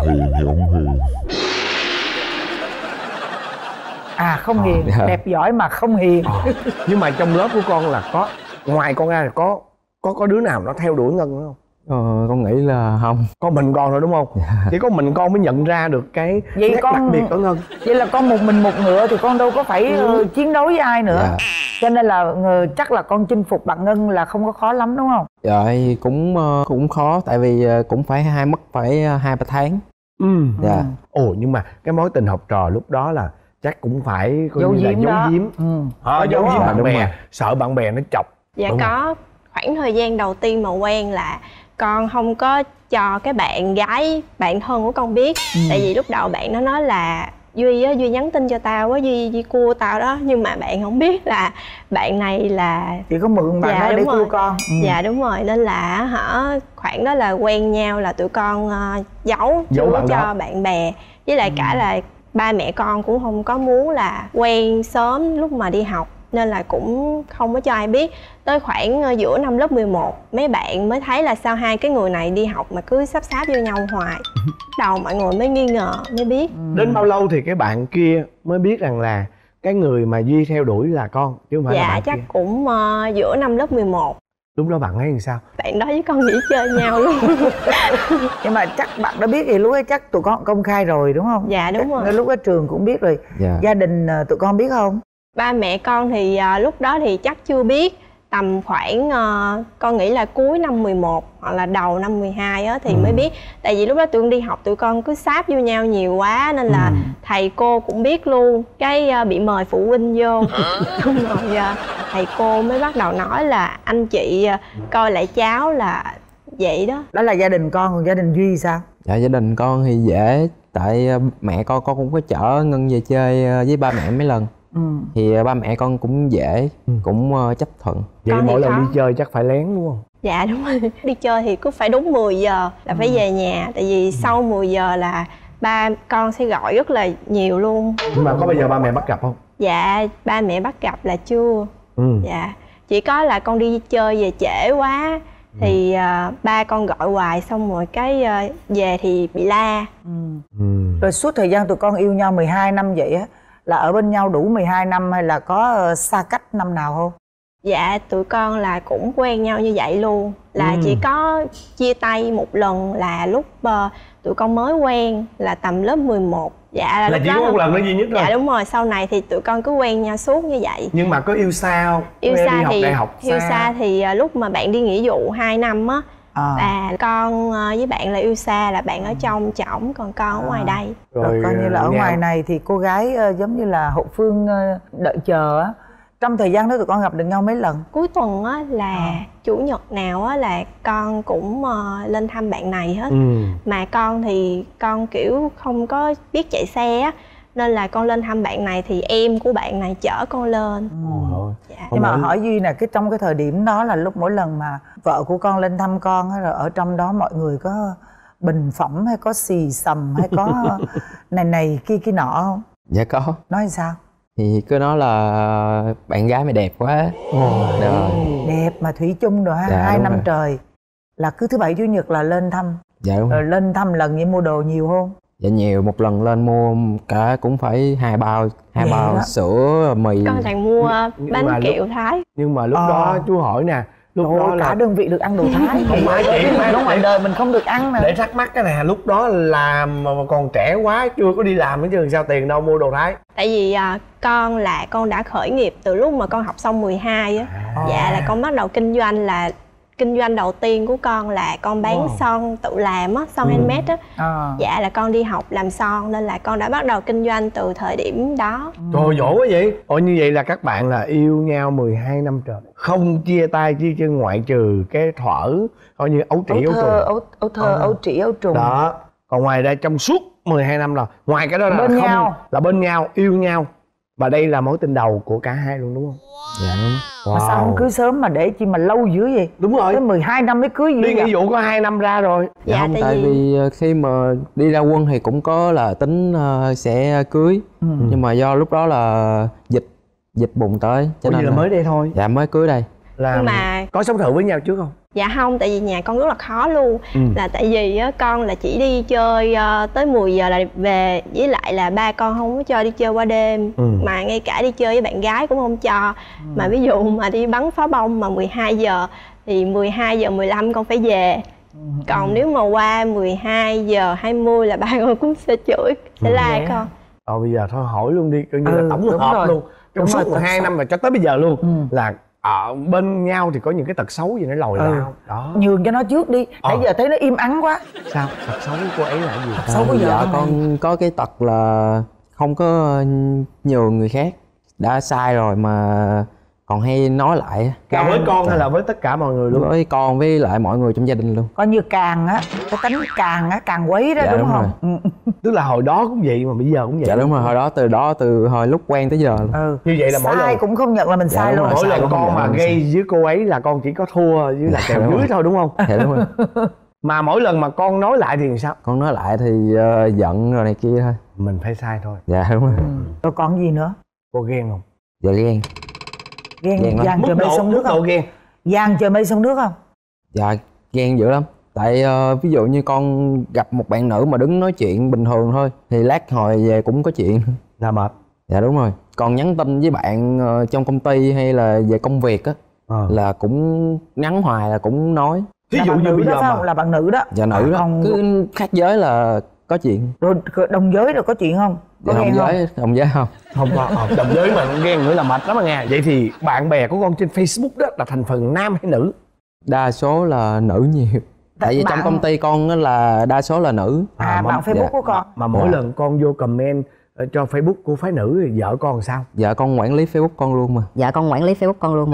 À không hiền, dạ. đẹp giỏi mà không hiền. Nhưng mà trong lớp của con là có, ngoài con ra là có có có đứa nào nó theo đuổi Ngân nữa không? Ờ, con nghĩ là không. Có mình con thôi đúng không? Dạ. Chỉ có mình con mới nhận ra được cái Vậy nét con- đặc biệt của Ngân. Vậy là con một mình một ngựa thì con đâu có phải ờ, chiến đấu với ai nữa. Dạ. Cho nên là ờ, chắc là con chinh phục bạn Ngân là không có khó lắm đúng không? Dạ thì cũng uh, cũng khó tại vì uh, cũng phải hai mất phải uh, hai ba tháng. Ừ. Dạ. Ồ nhưng mà cái mối tình học trò lúc đó là chắc cũng phải coi Giấu như là giếm giấu đó. giếm. Ừ. À, Có giấu giấu giếm không? bạn Đúng bè, rồi. sợ bạn bè nó chọc. Dạ Đúng có. Khoảng thời gian đầu tiên mà quen là con không có cho cái bạn gái bạn thân của con biết. Ừ. Tại vì lúc đầu bạn nó nói là Duy á, Duy nhắn tin cho tao á, Duy, Duy cua tao đó. Nhưng mà bạn không biết là bạn này là Chỉ có mượn bạn Dạ, đó để đúng cua rồi. con. Ừ. Dạ đúng rồi, nên là hả khoảng đó là quen nhau là tụi con uh, giấu, Giấu chưa bạn cho đó. bạn bè. Với lại cả là ba mẹ con cũng không có muốn là quen sớm lúc mà đi học. Nên là cũng không có cho ai biết. Tới khoảng uh, giữa năm lớp mười một mấy bạn mới thấy là sao hai cái người này đi học mà cứ sáp sáp vô nhau hoài. Đầu mọi người mới nghi ngờ, mới biết. Đến bao lâu thì cái bạn kia mới biết rằng là cái người mà Duy theo đuổi là con chứ không phải là Dạ bạn chắc kia? cũng uh, giữa năm lớp mười một. Lúc đó bạn thấy làm sao? Bạn đó với con nghỉ chơi nhau luôn. Nhưng mà chắc bạn đã biết thì lúc ấy chắc tụi con công khai rồi đúng không? Dạ đúng rồi. Chắc lúc ở trường cũng biết rồi. Dạ. Gia đình ờ, tụi con biết không? Ba mẹ con thì à, lúc đó thì chắc chưa biết. tầm khoảng uh, con nghĩ là cuối năm mười một hoặc là đầu năm mười hai á thì ừ. mới biết. Tại vì lúc đó tụi con đi học tụi con cứ sáp vô nhau nhiều quá nên là ừ. thầy cô cũng biết luôn. Cái uh, bị mời phụ huynh vô xong rồi uh, thầy cô mới bắt đầu nói là anh chị uh, coi lại cháu là vậy đó. Đó là gia đình con, còn gia đình Duy sao? Dạ gia đình con thì dễ. Tại mẹ con con cũng có chở Ngân về chơi với ba mẹ mấy lần. Ừ. Thì ba mẹ con cũng dễ, ừ. cũng chấp thuận. Vậy con mỗi lần khó. đi chơi chắc phải lén đúng không? Dạ đúng rồi. Đi chơi thì cứ phải đúng mười giờ là phải ừ. về nhà. Tại vì ừ. sau mười giờ là ba con sẽ gọi rất là nhiều luôn. Nhưng mà có bao giờ ba mẹ bắt gặp không? Dạ ba mẹ bắt gặp là chưa. Ừ. Dạ chỉ có là con đi chơi về trễ quá thì uh, ba con gọi hoài xong rồi cái uh, về thì bị la. Ừ. Ừ. Rồi suốt thời gian tụi con yêu nhau mười hai năm vậy á là ở bên nhau đủ mười hai năm hay là có uh, xa cách năm nào không? Dạ tụi con là cũng quen nhau như vậy luôn. Là ừ. chỉ có chia tay một lần là lúc uh, tụi con mới quen là tầm lớp mười một. Dạ là, là lúc chỉ đó có một lần đó duy nhất thôi. Dạ đúng rồi, sau này thì tụi con cứ quen nhau suốt như vậy. Nhưng mà có yêu xa không? Yêu Nghe xa đi học thì đại học yêu xa. xa thì uh, lúc mà bạn đi nghĩa vụ hai năm á à. Và con uh, với bạn là yêu xa là bạn ở trong trỏng còn con ở à. ngoài đây. Rồi, rồi coi như là ở ngoài này thì cô gái uh, giống như là hậu phương uh, đợi chờ á. Trong thời gian đó tụi con gặp được nhau mấy lần? Cuối tuần á là à. chủ nhật nào á là con cũng uh, lên thăm bạn này hết. Ừ. Mà con thì con kiểu không có biết chạy xe á nên là con lên thăm bạn này thì em của bạn này chở con lên. Ừ. Dạ. Nhưng mà hỏi Duy nè, cái trong cái thời điểm đó là lúc mỗi lần mà vợ của con lên thăm con á, rồi ở trong đó mọi người có bình phẩm hay có xì xầm hay có này này kia kia nọ không? Dạ có. Nói sao? Thì cứ nói là bạn gái mày đẹp quá. Ồ, rồi. Đẹp mà thủy chung rồi ha, dạ, hai năm rồi. Trời là cứ thứ bảy chủ nhật là lên thăm. Dạ đúng rồi. Rồi lên thăm lần vậy mua đồ nhiều không? Dạ nhiều, một lần lên mua cả cũng phải hai bao hai vậy bao đó. Sữa mì. Con thằng mua nhưng bánh kẹo lúc, Thái. Nhưng mà lúc à. đó chú hỏi nè, lúc Trời đó cả là đơn vị được ăn đồ Thái. Không phải chị, nó ngoài đời mình không được ăn nè. Để thắc mắc cái này, lúc đó làm mà còn trẻ quá chưa có đi làm nữa chứ sao tiền đâu mua đồ Thái. Tại vì à, con là con đã khởi nghiệp từ lúc mà con học xong mười hai á. À. Dạ là con bắt đầu kinh doanh là kinh doanh đầu tiên của con là con bán wow. son tự làm á, son ừ. handmade á. À. Dạ là con đi học làm son nên là con đã bắt đầu kinh doanh từ thời điểm đó. Ừ. Trời dỗ quá vậy. Ồ như vậy là các bạn là yêu nhau mười hai năm trời, không chia tay chứ, chứ ngoại trừ cái thuở coi như ấu trĩ ấu trùng. Ấu, ấu thơ, ấu trĩ ấu trùng. Đó. Còn ngoài ra trong suốt mười hai năm rồi, ngoài cái đó là bên không nhau. Là bên nhau, yêu nhau. Và đây là mối tình đầu của cả hai luôn đúng không? Dạ đúng. Wow. Mà sao không cưới sớm mà để chi mà lâu dữ vậy? Đúng rồi. Tới mười hai năm mới cưới gì? Đi nghĩa vụ có hai năm ra rồi. Dạ, dạ không, tại, tại vì khi mà đi ra quân thì cũng có là tính uh, sẽ cưới. Ừ. Nhưng mà do lúc đó là dịch dịch bùng tới cho Ủa nên là, là mới đây thôi. Dạ mới cưới đây. Là nhưng mà có sống thử với nhau trước không? Dạ không, tại vì nhà con rất là khó luôn. Ừ. Là tại vì á, con là chỉ đi chơi uh, tới mười giờ là về. Với lại là ba con không có cho đi chơi qua đêm. Ừ. Mà ngay cả đi chơi với bạn gái cũng không cho. Ừ. Mà ví dụ mà đi bắn pháo bông mà mười hai giờ thì mười hai giờ mười lăm con phải về. Ừ. Còn nếu mà qua mười hai giờ hai mươi là ba con cũng sẽ chửi, sẽ ừ. la con. Ờ bây giờ thôi hỏi luôn đi, coi như ừ, là tổng hợp luôn. Trong suốt mười hai năm và cho tới bây giờ luôn. Ừ. Là ở bên nhau thì có những cái tật xấu gì nó lòi ừ. lao đó. Nhường cho nó trước đi. Nãy ờ. giờ thấy nó im ắng quá. Sao? Tật xấu của cô ấy là gì? Tật xấu của à, dạ con có cái tật là không có nhường người khác. Đã sai rồi mà còn hay nói lại. Là với con hay là với tất cả mọi người luôn? Với con với lại mọi người trong gia đình luôn. Coi như càng á, cái tánh càng á, càng quấy đó. Dạ, đúng, đúng không? Ừ. Tức là hồi đó cũng vậy mà bây giờ cũng vậy. Dạ đúng rồi, hồi đó từ đó từ hồi lúc quen tới giờ luôn. Ừ. Như vậy là mỗi sai lần cũng không nhận là mình dạ, sai luôn. Mỗi lần con mà gây với cô ấy là con chỉ có thua với là kèo dưới thôi đúng không? Dạ đúng rồi. Mà mỗi lần mà con nói lại thì sao? Con nói lại thì uh, giận rồi này kia thôi. Mình phải sai thôi. Dạ đúng rồi. Ừ. Rồi còn gì nữa? Cô ghen không? Dạ ghen. Ghen giang trời mây sông nước không? Ghen. Giang trời mây sông nước không? Dạ ghen dữ lắm. Tại uh, ví dụ như con gặp một bạn nữ mà đứng nói chuyện bình thường thôi thì lát hồi về cũng có chuyện. Là mệt. Dạ đúng rồi. Còn nhắn tin với bạn uh, trong công ty hay là về công việc á à. Là cũng nhắn hoài là cũng nói. Ví dụ như bây giờ mà là bạn nữ đó. Dạ nữ đó. Không... Cứ khác giới là có chuyện. Rồi đồng giới rồi có chuyện không? Dạ, đồng giới, đồng giới không? Không có, ờ, đồng giới mà ghen nữa là mệt lắm à nghe. Vậy thì bạn bè của con trên Facebook đó là thành phần nam hay nữ? Đa số là nữ nhiều. Tại vì bạn... trong công ty con là đa số là nữ. À, à bạn Facebook dạ. của con. Mà mỗi Dạ. lần con vô comment cho Facebook của phái nữ thì vợ con làm sao? Dạ con quản lý Facebook con luôn mà. Dạ con quản lý Facebook con luôn mà.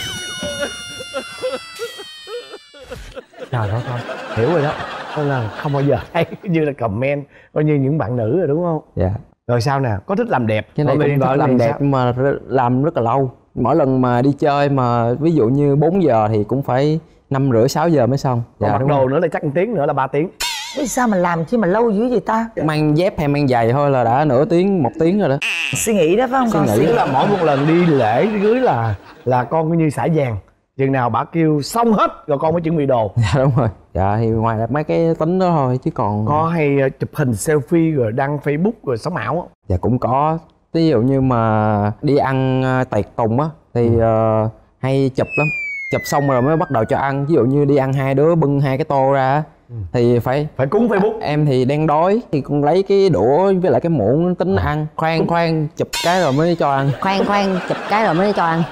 Trời đất ơi, hiểu rồi đó. Nên là không bao giờ thấy như là comment coi như những bạn nữ rồi đúng không? Dạ. Rồi sao nè, có thích làm đẹp? Cái này cũng thích làm đẹp nhưng mà làm rất là lâu. Mỗi lần mà đi chơi mà ví dụ như bốn giờ thì cũng phải năm rưỡi sáu giờ mới xong. Còn Dạ, mặc đồ không? Nữa là chắc một tiếng nữa là ba tiếng. Vì sao mà làm chi mà lâu dữ vậy ta? Mang dép hay mang giày thôi là đã nửa tiếng một tiếng rồi đó. Suy nghĩ đó phải không? Suy Con nghĩ. suy Tức là mỗi một lần đi lễ đi cưới là là con coi như xả vàng. Chừng nào bà kêu xong hết rồi con mới chuẩn bị đồ. Dạ đúng rồi. Dạ thì ngoài ra mấy cái tính đó thôi chứ còn Có hay uh, chụp hình selfie rồi đăng Facebook rồi sống ảo không? dạ cũng có. Ví dụ như mà đi ăn uh, tiệc tùng á thì uh, hay chụp lắm. Chụp xong rồi mới bắt đầu cho ăn. Ví dụ như đi ăn hai đứa bưng hai cái tô ra ừ. thì phải phải cúng Facebook. Em thì đang đói thì con lấy cái đũa với lại cái muỗng tính ăn. Khoan khoan chụp cái rồi mới cho ăn. Khoan khoan chụp cái rồi mới cho ăn.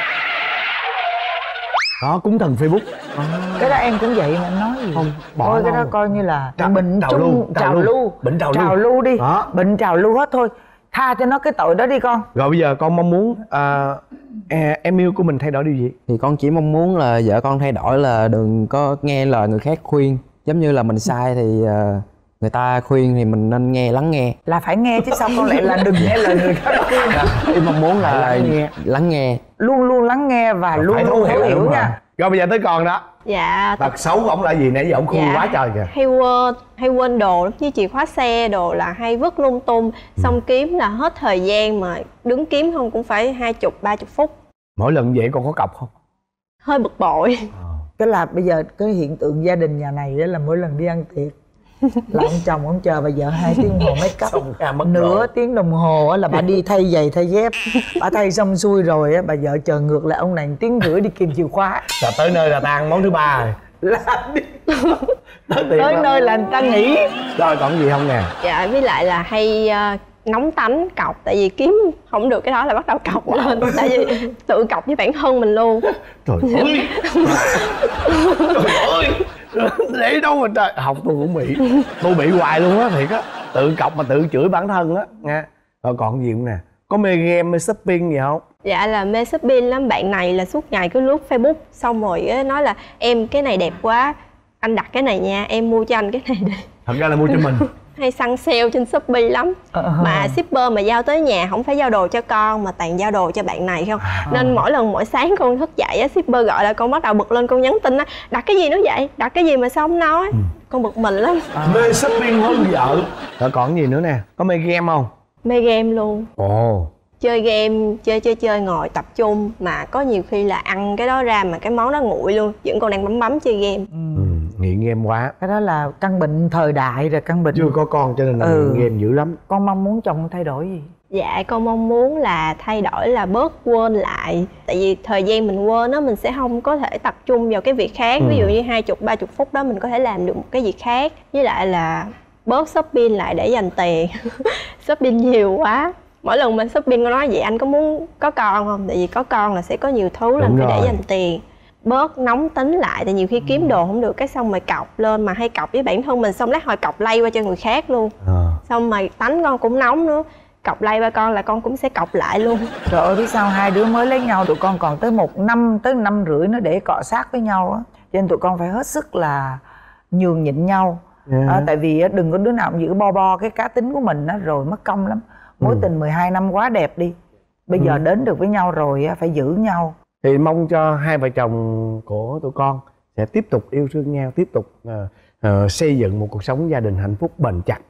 Đó, cúng thần Facebook. à. Cái đó em cũng vậy mà em nói gì? Không, bỏ thôi cái lâu. đó coi như là Trào- bệnh trào chung lưu, trào trào lưu. lưu Bệnh trào lưu. trào lưu đi Đó. bệnh trào lưu hết thôi, tha cho nó cái tội đó đi con. Rồi bây giờ con mong muốn à, à, em yêu của mình thay đổi điều gì? Thì con chỉ mong muốn là vợ con thay đổi là đừng có nghe lời người khác khuyên. Giống như là mình sai thì uh, người ta khuyên thì mình nên nghe, lắng nghe. Là phải nghe chứ sao con lại là đừng nghe lời người khác khuyên. Em mong muốn là Lắng nghe. lắng nghe. Luôn luôn lắng nghe và Rồi, luôn phải luôn thấu hiểu đúng hiểu rồi. nha. Rồi bây giờ tới con đó. Dạ Tật xấu của ổng là gì? Nãy giờ ổng khui Dạ. quá trời kìa. hay quên hay quên đồ lắm, như chìa khóa xe đồ là hay vứt lung tung, xong kiếm là hết thời gian mà đứng kiếm không cũng phải hai chục ba chục phút. Mỗi lần vậy con có cọc không? Hơi bực bội. Cái là bây giờ cái hiện tượng gia đình nhà này đó là mỗi lần đi ăn tiệc là ông chồng ông chờ bà vợ hai tiếng đồng hồ make up, Xong ra mất nửa rồi. tiếng đồng hồ á là bà đi thay giày thay dép, bà thay xong xuôi rồi á bà vợ chờ ngược lại ông này một tiếng rưỡi đi kìm chìa khóa. Là tới nơi là ta ăn món thứ ba rồi. Là đi Tới, tiệm tới đó. nơi là người ta nghỉ. Rồi còn gì không nè? Dạ với lại là hay uh, nóng tánh cọc, tại vì kiếm không được cái đó là bắt đầu cọc lên, tại vì tự cọc với bản thân mình luôn. Trời ơi. Trời ơi. Để đâu mà trời. Học tôi cũng bị. Tôi bị hoài luôn á, thiệt á. Tự cọc mà tự chửi bản thân á nha. Rồi còn gì không nè? Có mê game, mê shopping gì không? Dạ là mê shopping lắm, bạn này là suốt ngày cứ lướt Facebook xong rồi á, nói là em cái này đẹp quá, anh đặt cái này nha, em mua cho anh cái này đi. Thật ra là mua cho mình. Hay săn sale trên Shopee lắm. Mà shipper mà giao tới nhà không phải giao đồ cho con mà toàn giao đồ cho bạn này không. Nên mỗi lần mỗi sáng con thức dậy á, shipper gọi là con bắt đầu bực lên, con nhắn tin á, đặt cái gì nữa vậy, đặt cái gì mà sao không nói. Con bực mình lắm. Mê shopping hơn vợ. Rồi còn gì nữa nè? Có mê game không? Mê game luôn. Ồ. Chơi game, chơi chơi chơi ngồi tập trung, mà có nhiều khi là ăn cái đó ra mà cái món đó nguội luôn, vẫn còn đang bấm bấm chơi game. Ừ, nghiện game quá. Cái đó là căn bệnh thời đại rồi, căn bệnh. Chưa có con cho nên là Ừ. nghiện game dữ lắm. Con mong muốn chồng thay đổi gì? Dạ con mong muốn là thay đổi là bớt quên lại. Tại vì thời gian mình quên á, mình sẽ không có thể tập trung vào cái việc khác. Ví dụ như hai chục ba chục phút đó mình có thể làm được một cái gì khác. Với lại là bớt shopping lại để dành tiền. Shopping nhiều quá. Mỗi lần mình shopping con nói vậy anh có muốn có con không? Tại vì có con là sẽ có nhiều thứ là Đúng phải rồi. để dành tiền. Bớt nóng tính lại, tại nhiều khi kiếm đồ không được cái xong rồi cọc lên, mà hay cọc với bản thân mình xong lát hồi cọc lay qua cho người khác luôn. À. Xong mà tánh con cũng nóng nữa, cọc lay ba con là con cũng sẽ cọc lại luôn. Trời ơi biết sao hai đứa mới lấy nhau tụi con còn tới một năm tới năm rưỡi nữa để cọ sát với nhau á, cho nên tụi con phải hết sức là nhường nhịn nhau. Yeah. À, tại vì á, đừng có đứa nào cũng giữ bo bo cái cá tính của mình á, rồi mất công lắm. Mối Ừ. tình mười hai năm quá đẹp đi, bây giờ đến được với nhau rồi á, phải giữ nhau. Thì mong cho hai vợ chồng của tụi con sẽ tiếp tục yêu thương nhau, tiếp tục uh, uh, xây dựng một cuộc sống gia đình hạnh phúc bền chặt.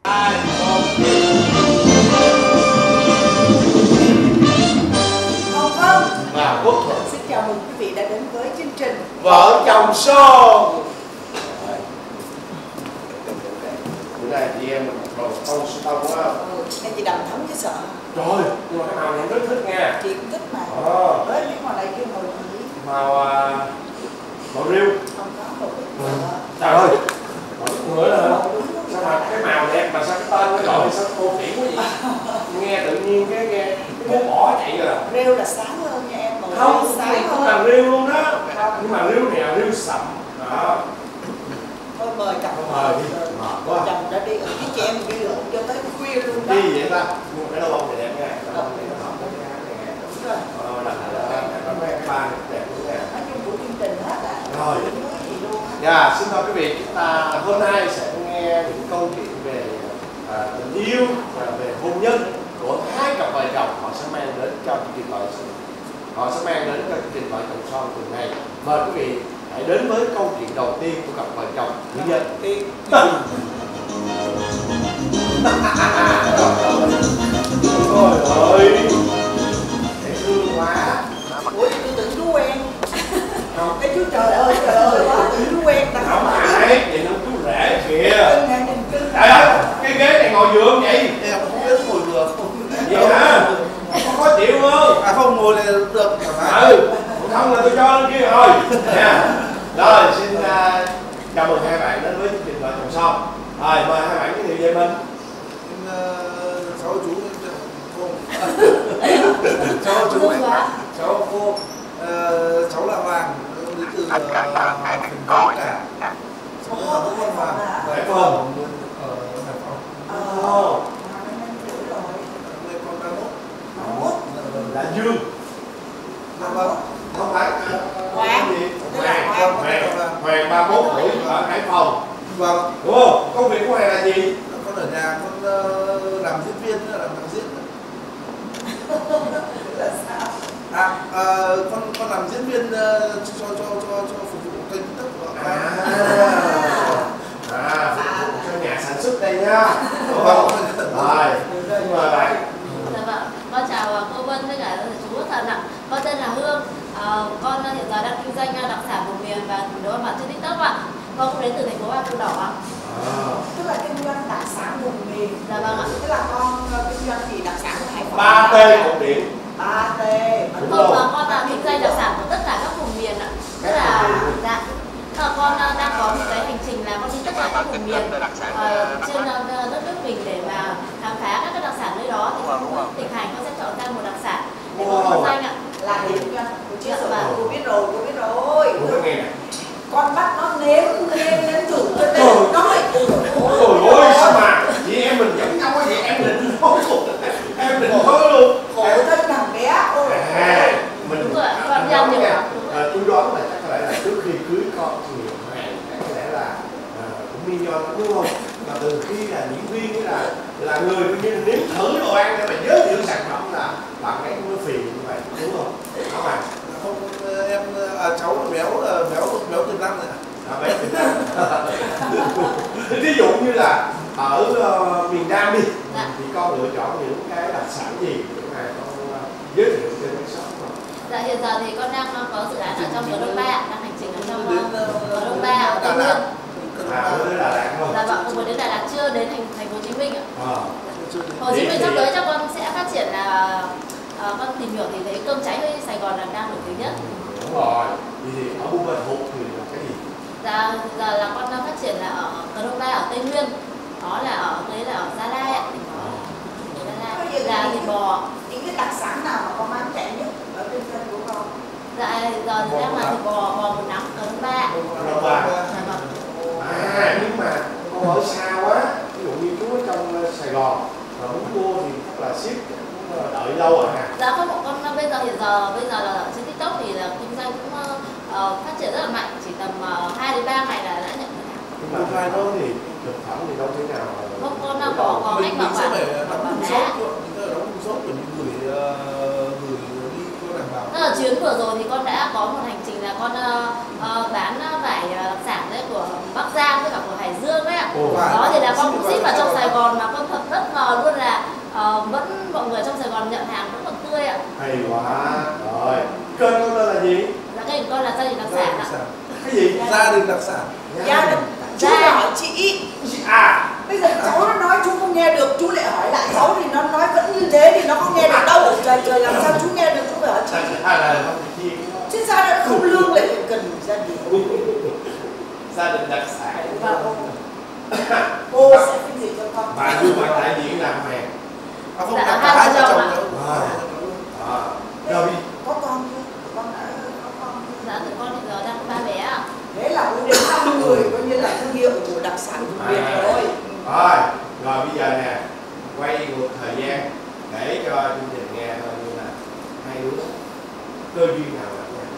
Hồng Vân Và Quốc Thuận xin chào mừng quý vị đã đến với chương trình Vợ chồng show. Bữa nay chị em mình còn không không quá. ừ, này chị đầm thấm chứ sợ. Trời, nhưng mà cái màu này rất thích nha. Chị cũng thích mà. Ờ. Với những màu này kêu màu gì? Màu uh, màu riêu. Không có màu Ừ. Trời ơi, màu nữa là sao mà cái màu đẹp mà sao cái tên nó gọi sao cô kỹ quá vậy? là sáng hơn nha em. Màu Không, riêu sáng sáng cũng hơn. là riêu luôn đó. Nhưng mà riêu này là riêu sậm. Đó. Thôi mời chồng. Mời đi. Mệt quá. Chồng đã đi ở với chị em đi lộn cho tới khuya luôn đó. Đi vậy ta? Nhưng mà cái đôi bông này đẹp nha. Cái bông này nó hợp với cái áo này nè. Đúng rồi. Ờ, đặt lại có mấy cái ba này đẹp luôn nè. Nói chung của chương trình hết à. Rồi. Không có gì luôn á. Dạ, xin mời quý vị, chúng ta hôm nay sẽ nghe những câu chuyện về à, tình yêu và về hôn nhân của hai cặp vợ chồng. Họ sẽ mang đến cho chương trình vợ họ sẽ mang đến cho chương trình vợ chồng son tuần này. Mời quý vị hãy đến với câu chuyện đầu tiên của cặp vợ chồng nữ dân. Ôi ơi, dễ thương quá. Ủa tôi tưởng chú quen. Không, cái chú trời ơi trời ơi quá tưởng chú quen ta Không không phải, vậy nó chú rể kìa. cưng nè, nhìn cưng. Trời ơi, cái ghế này ngồi vừa không vậy? Em không biết ngồi được. Vậy hả? Có khó chịu không? À không, ngồi này được thoải mái. Ừ, không là tôi cho lên kia rồi nha. Rồi, xin uh, chào mừng hai bạn đến với chương trình vợ chồng son. Rồi, mời hai bạn giới thiệu về mình. Em, ờ, cháu chú em không. Cháu chú cháu cô. Ờ, cháu là Hoàng, đến từ uh, thành phố Cả. Cháu là Vũ Văn Hoàng. Hải Phòng. Ở Hải Phòng. Ồ, Đây con ba mốt. là Dương. Dạ vâng. Không phải. Hoàng. Gì? Hoàng, Hoàng, Hoàng ba mốt tuổi ở Hải Phòng. Vâng. Đúng không? Công việc của Hoàng là gì? Con ở nhà con uh, làm diễn viên, làm đạo diễn. Là sao? À, à con con làm diễn viên uh, cho cho cho cho phục vụ kênh TikTok của À, ba. à, phục vụ cho nhà sản xuất đây nhá. Vâng. Rồi, xin mời bạn. Dạ vâng, con chào cô Vân với cả chú Thần ạ. Con tên là Hương. À, con hiện giờ đang kinh doanh đặc sản vùng miền và nấu ăn vặt trên TikTok ạ. Con cũng đến từ thành phố Ba Cù Đỏ ạ. Tức là kinh doanh đặc sản vùng miền. Dạ vâng ạ. Tức là con kinh doanh gì đặc sản của Hải Phòng? ba T cột điện. ba T. Đúng Không, rồi. con là kinh doanh đặc sản của tất cả các vùng miền ạ. Tức là dạ. À, con đang có một cái hành trình là con đi tất cả các vùng miền uh, trên uh, đất nước mình để mà khám phá các cái đặc sản nơi đó, thì mỗi tỉnh thành con sẽ chọn ra một đặc sản để con kinh doanh ạ. Là để kinh doanh. Cô chết rồi, Dạ, cô biết rồi, cô biết rồi. Cô có nghe nè. Con bắt nó nếm nếm nếm thử cho nên nói. Ôi ôi sao mà chị em mình giống nhau quá vậy, em định thôi. Em định thôi luôn. Khổ thân thằng bé. Ôi. À, mình Đúng rồi, con nhân nhiều lắm. tôi đoán là chắc có lẽ là trước khi cưới con thì Hoàng có lẽ là à, cũng đi do lắm đúng không? Mà từ khi là diễn viên ấy là là người coi như nếm thử đồ ăn để mà giới thiệu sản phẩm là bạn ấy cũng mới phì như vậy đúng không? Không à? Không, em à, cháu là béo là béo béo từ năm rồi ạ. À, bé Việt Nam. Ví dụ như là ở uh, miền Nam đi Dạ. thì con lựa chọn những cái đặc sản gì để mà con uh, giới thiệu trên cái shop không? Dạ hiện giờ thì con đang có dự án ở trong Cờ Đông Ba, đang hành trình ở trong Đến, uh, uh, Cờ Đông Ba ở Tây Đà Nguyên. Lạt. À, mới tới Đà Lạt thôi. Dạ vâng, vừa đến Đà Lạt chưa đến thành thành phố Hồ Chí Minh ạ. À. Hồ Chí Minh sắp tới chắc con sẽ phát triển là uh, con tìm hiểu thì thấy cơm cháy với Sài Gòn là đang nổi tiếng nhất. Đúng rồi. Vậy thì ở Buôn Ma Thuột thì là cái gì? Dạ giờ là con đang phát triển là ở Cờ Đông Ba ở Tây Nguyên. Đó là ở đấy là ở Gia Lai ạ, tỉnh đó. Gia Lai là thịt bò. Những cái đặc sản nào mà con bán chạy nhất ở kinh doanh của con? Dạ giờ thì đang là thịt bò bò bột nắng Cờ Đông Ba. Cờ Đông Ba. Dạ vâng. À nhưng mà con ở xa quá, ví dụ như chú ở trong Sài Gòn mà muốn mua thì chắc là ship cũng đợi lâu à hả? Dạ không, con bây giờ hiện giờ bây giờ là ở trên TikTok thì là kinh doanh cũng uh, phát triển rất là mạnh, chỉ tầm hai đến ba ngày là đã nhận được hàng. Nhưng mà hai đó thì thực phẩm thì đâu thể nào mà Không, con đang có có mình, cách bảo mình sẽ quản phải bảo đóng quản thùng giá. xốp, mình sẽ phải đóng thùng xốp để mình gửi uh, gửi đi cho đảm bảo. Tức là chuyến vừa rồi thì con đã có một hành trình là con uh, uh, bán vải đặc sản đấy của Bắc Giang với cả của Hải Dương đấy ạ. Ồ. Đó thì là con cũng ship vào trong Sài Gòn mà con thật bất ngờ luôn là uh, vẫn mọi người trong Sài Gòn nhận hàng vẫn còn tươi ạ. hay quá. Rồi, kênh con tên là gì? Là cái con là gia đình đặc sản ạ. Cái gì? Gia đình đặc sản. Gia đình. Chú Dạ. hỏi chị. À, Bây giờ cháu nó nói chú không nghe được, chú lại hỏi lại cháu thì nó nói vẫn như thế thì nó không nghe được đâu. Trời trời làm sao chú nghe được, chú phải hỏi chị. à là không chi Chứ sao lại không lương lại phải cần gia đình. gia đình đặc sản. Và cô, cô sẽ phiên dịch cho con. Bạn nhưng mà đại diện làm hàng. À không, Dạ, là hai cả hai vợ vợ chồng chồng ạ. đâu. À. À. Thế Rồi có con chưa? Con đã có con chưa? Dạ tụi con bây giờ đang có ba bé ạ. Thế là cũng đến năm người coi như là thương hiệu của đặc sản vùng miền rồi. Rồi, rồi bây giờ nè, quay một thời gian để cho chương trình nghe thôi, như là hai đứa cơ duyên nào gặp nhau?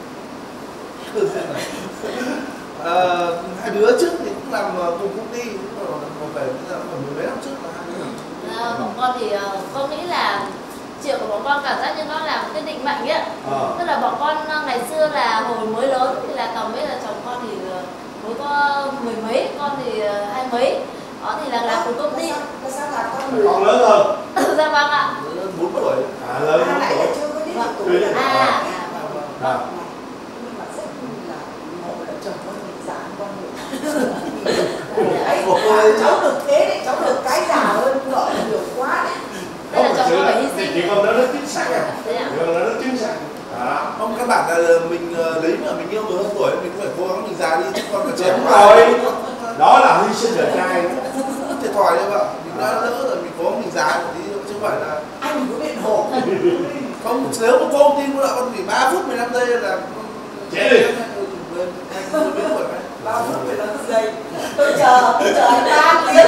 Ờ, hai đứa trước thì cũng làm cùng công ty, một về là mười mấy năm trước là hai đứa. À, bọn con thì uh, con nghĩ là chuyện của bọn con cảm giác như nó là một cái định mệnh ấy. Ờ. Tức là bọn con uh, ngày xưa là hồi mới lớn thì là tầm ấy là chồng con thì uh, mới có mười mấy, con thì uh, hai mấy. Đó thì là làm cùng công ty. Là sao là con Con lớn hơn. Dạ vâng ạ. bốn tuổi. À, lớn À, bốn lại tuổi. là chưa có biết Vâng. tuổi là À. À. nhưng mà rất là ngộ là chồng con mình già hơn con mình. Đấy, cháu được thế đấy, cháu được cái già hơn vợ là nhiều quá đấy. Đây là chồng con phải hy sinh. Chị con đó rất chính xác à? Đấy ạ. Chị con đó rất chính xác. Đó. Không, các bạn là mình lấy mà mình yêu người hơn tuổi mình phải cố gắng mình già đi chứ con phải trẻ. Đúng rồi. Đó là hy sinh đời trai. Không thiệt thòi đâu ạ. Mình đã lỡ rồi mình cố gắng mình già một tí chứ không phải là Anh có biện hộ. không, nếu mà cô tin là con chỉ ba phút mười lăm giây là Trẻ đi. ba phút mười lăm giây. Tôi chờ, tôi chờ anh ba tiếng.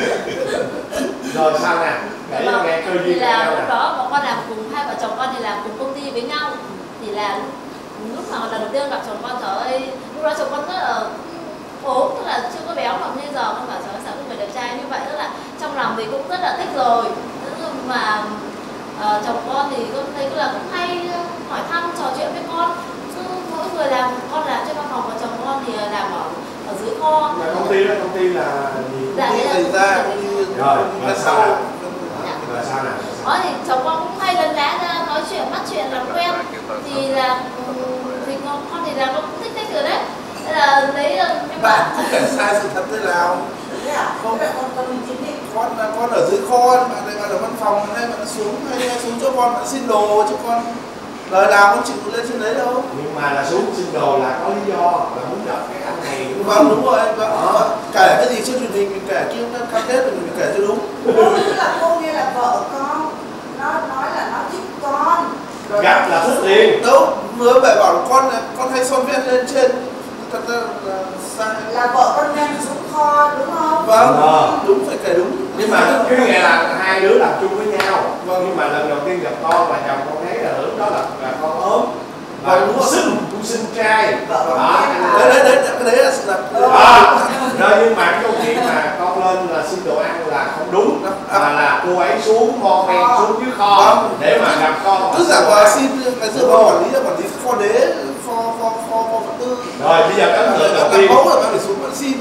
Rồi sao nè? Để cho nghe cơ Thì duyên là nhau lúc nè. đó bọn con làm cùng, hai vợ chồng con thì làm cùng công ty với nhau. Thì là lúc mà lần đầu tiên gặp chồng con, trời ơi, lúc đó chồng con rất là ốm, tức là chưa có béo mập như giờ. Con bảo trời ơi, sao cứ người đẹp trai như vậy, tức là trong lòng thì cũng rất là thích rồi. Nhưng mà uh, chồng con thì con thấy là cũng hay hỏi thăm, trò chuyện với con. Cứ mỗi người làm, con làm trên văn phòng của chồng con thì làm ở ở dưới kho. Mà công ty đó, công ty là gì? Dạ, Công ty đấy là xảy công ty ra, là công ty Rồi, rồi sao nào? Dạ. Rồi sao nào? Đó thì chồng con cũng hay lần lá ra nói chuyện, bắt chuyện làm quen. Thì là thì con, con thì là con cũng thích thích rồi đấy. Thế là lấy nhưng mà bạn không phải sai sự thật thế nào. Thế à? Không phải con con chính đi. Con con ở dưới kho, bạn này bạn ở văn phòng, hay bạn xuống hay xuống cho con bạn xin đồ chứ con lời nào con chịu lên trên đấy đâu. Nhưng mà là xuống xin đồ là có lý do, là muốn gặp cái anh này. Vâng đúng rồi, vâng. Kể cái gì trên truyền hình mình kể kia cam kết rồi mình kể cho đúng. Không, tức là cô nghe là vợ con, nó nói là nó thích con. Rồi Gặp là thích liền. Đâu, vừa phải bảo là con là con hay son ven lên trên. Thật ra là sai. là vợ con đem xuống kho đúng không? Vâng, Ờ. đúng phải kể đúng. Nhưng mà cái nghĩa là hai đứa làm chung với nhau. Vâng. Nhưng mà lần đầu tiên gặp con mà chồng con thấy là lúc đó là, là con ốm. Vâng, Và đúng cũng rồi. sinh, cũng sinh trai. Vợ con Đó. nghe là- Đấy, đấy, đấy, cái đấy là sự thật. Đó. Rồi nhưng mà cái câu chuyện mà con lên là xin đồ ăn là không đúng. Mà là cô ấy xuống mon men xuống dưới kho Vâng. để mà gặp con. Cứ giả vờ xin, ngày xưa con quản lý là quản lý kho đế, kho kho kho kho vật tư. Rồi bây giờ cái ấn tượng đầu Đặt tiên, mẫu là bạn phải xuống bạn xin.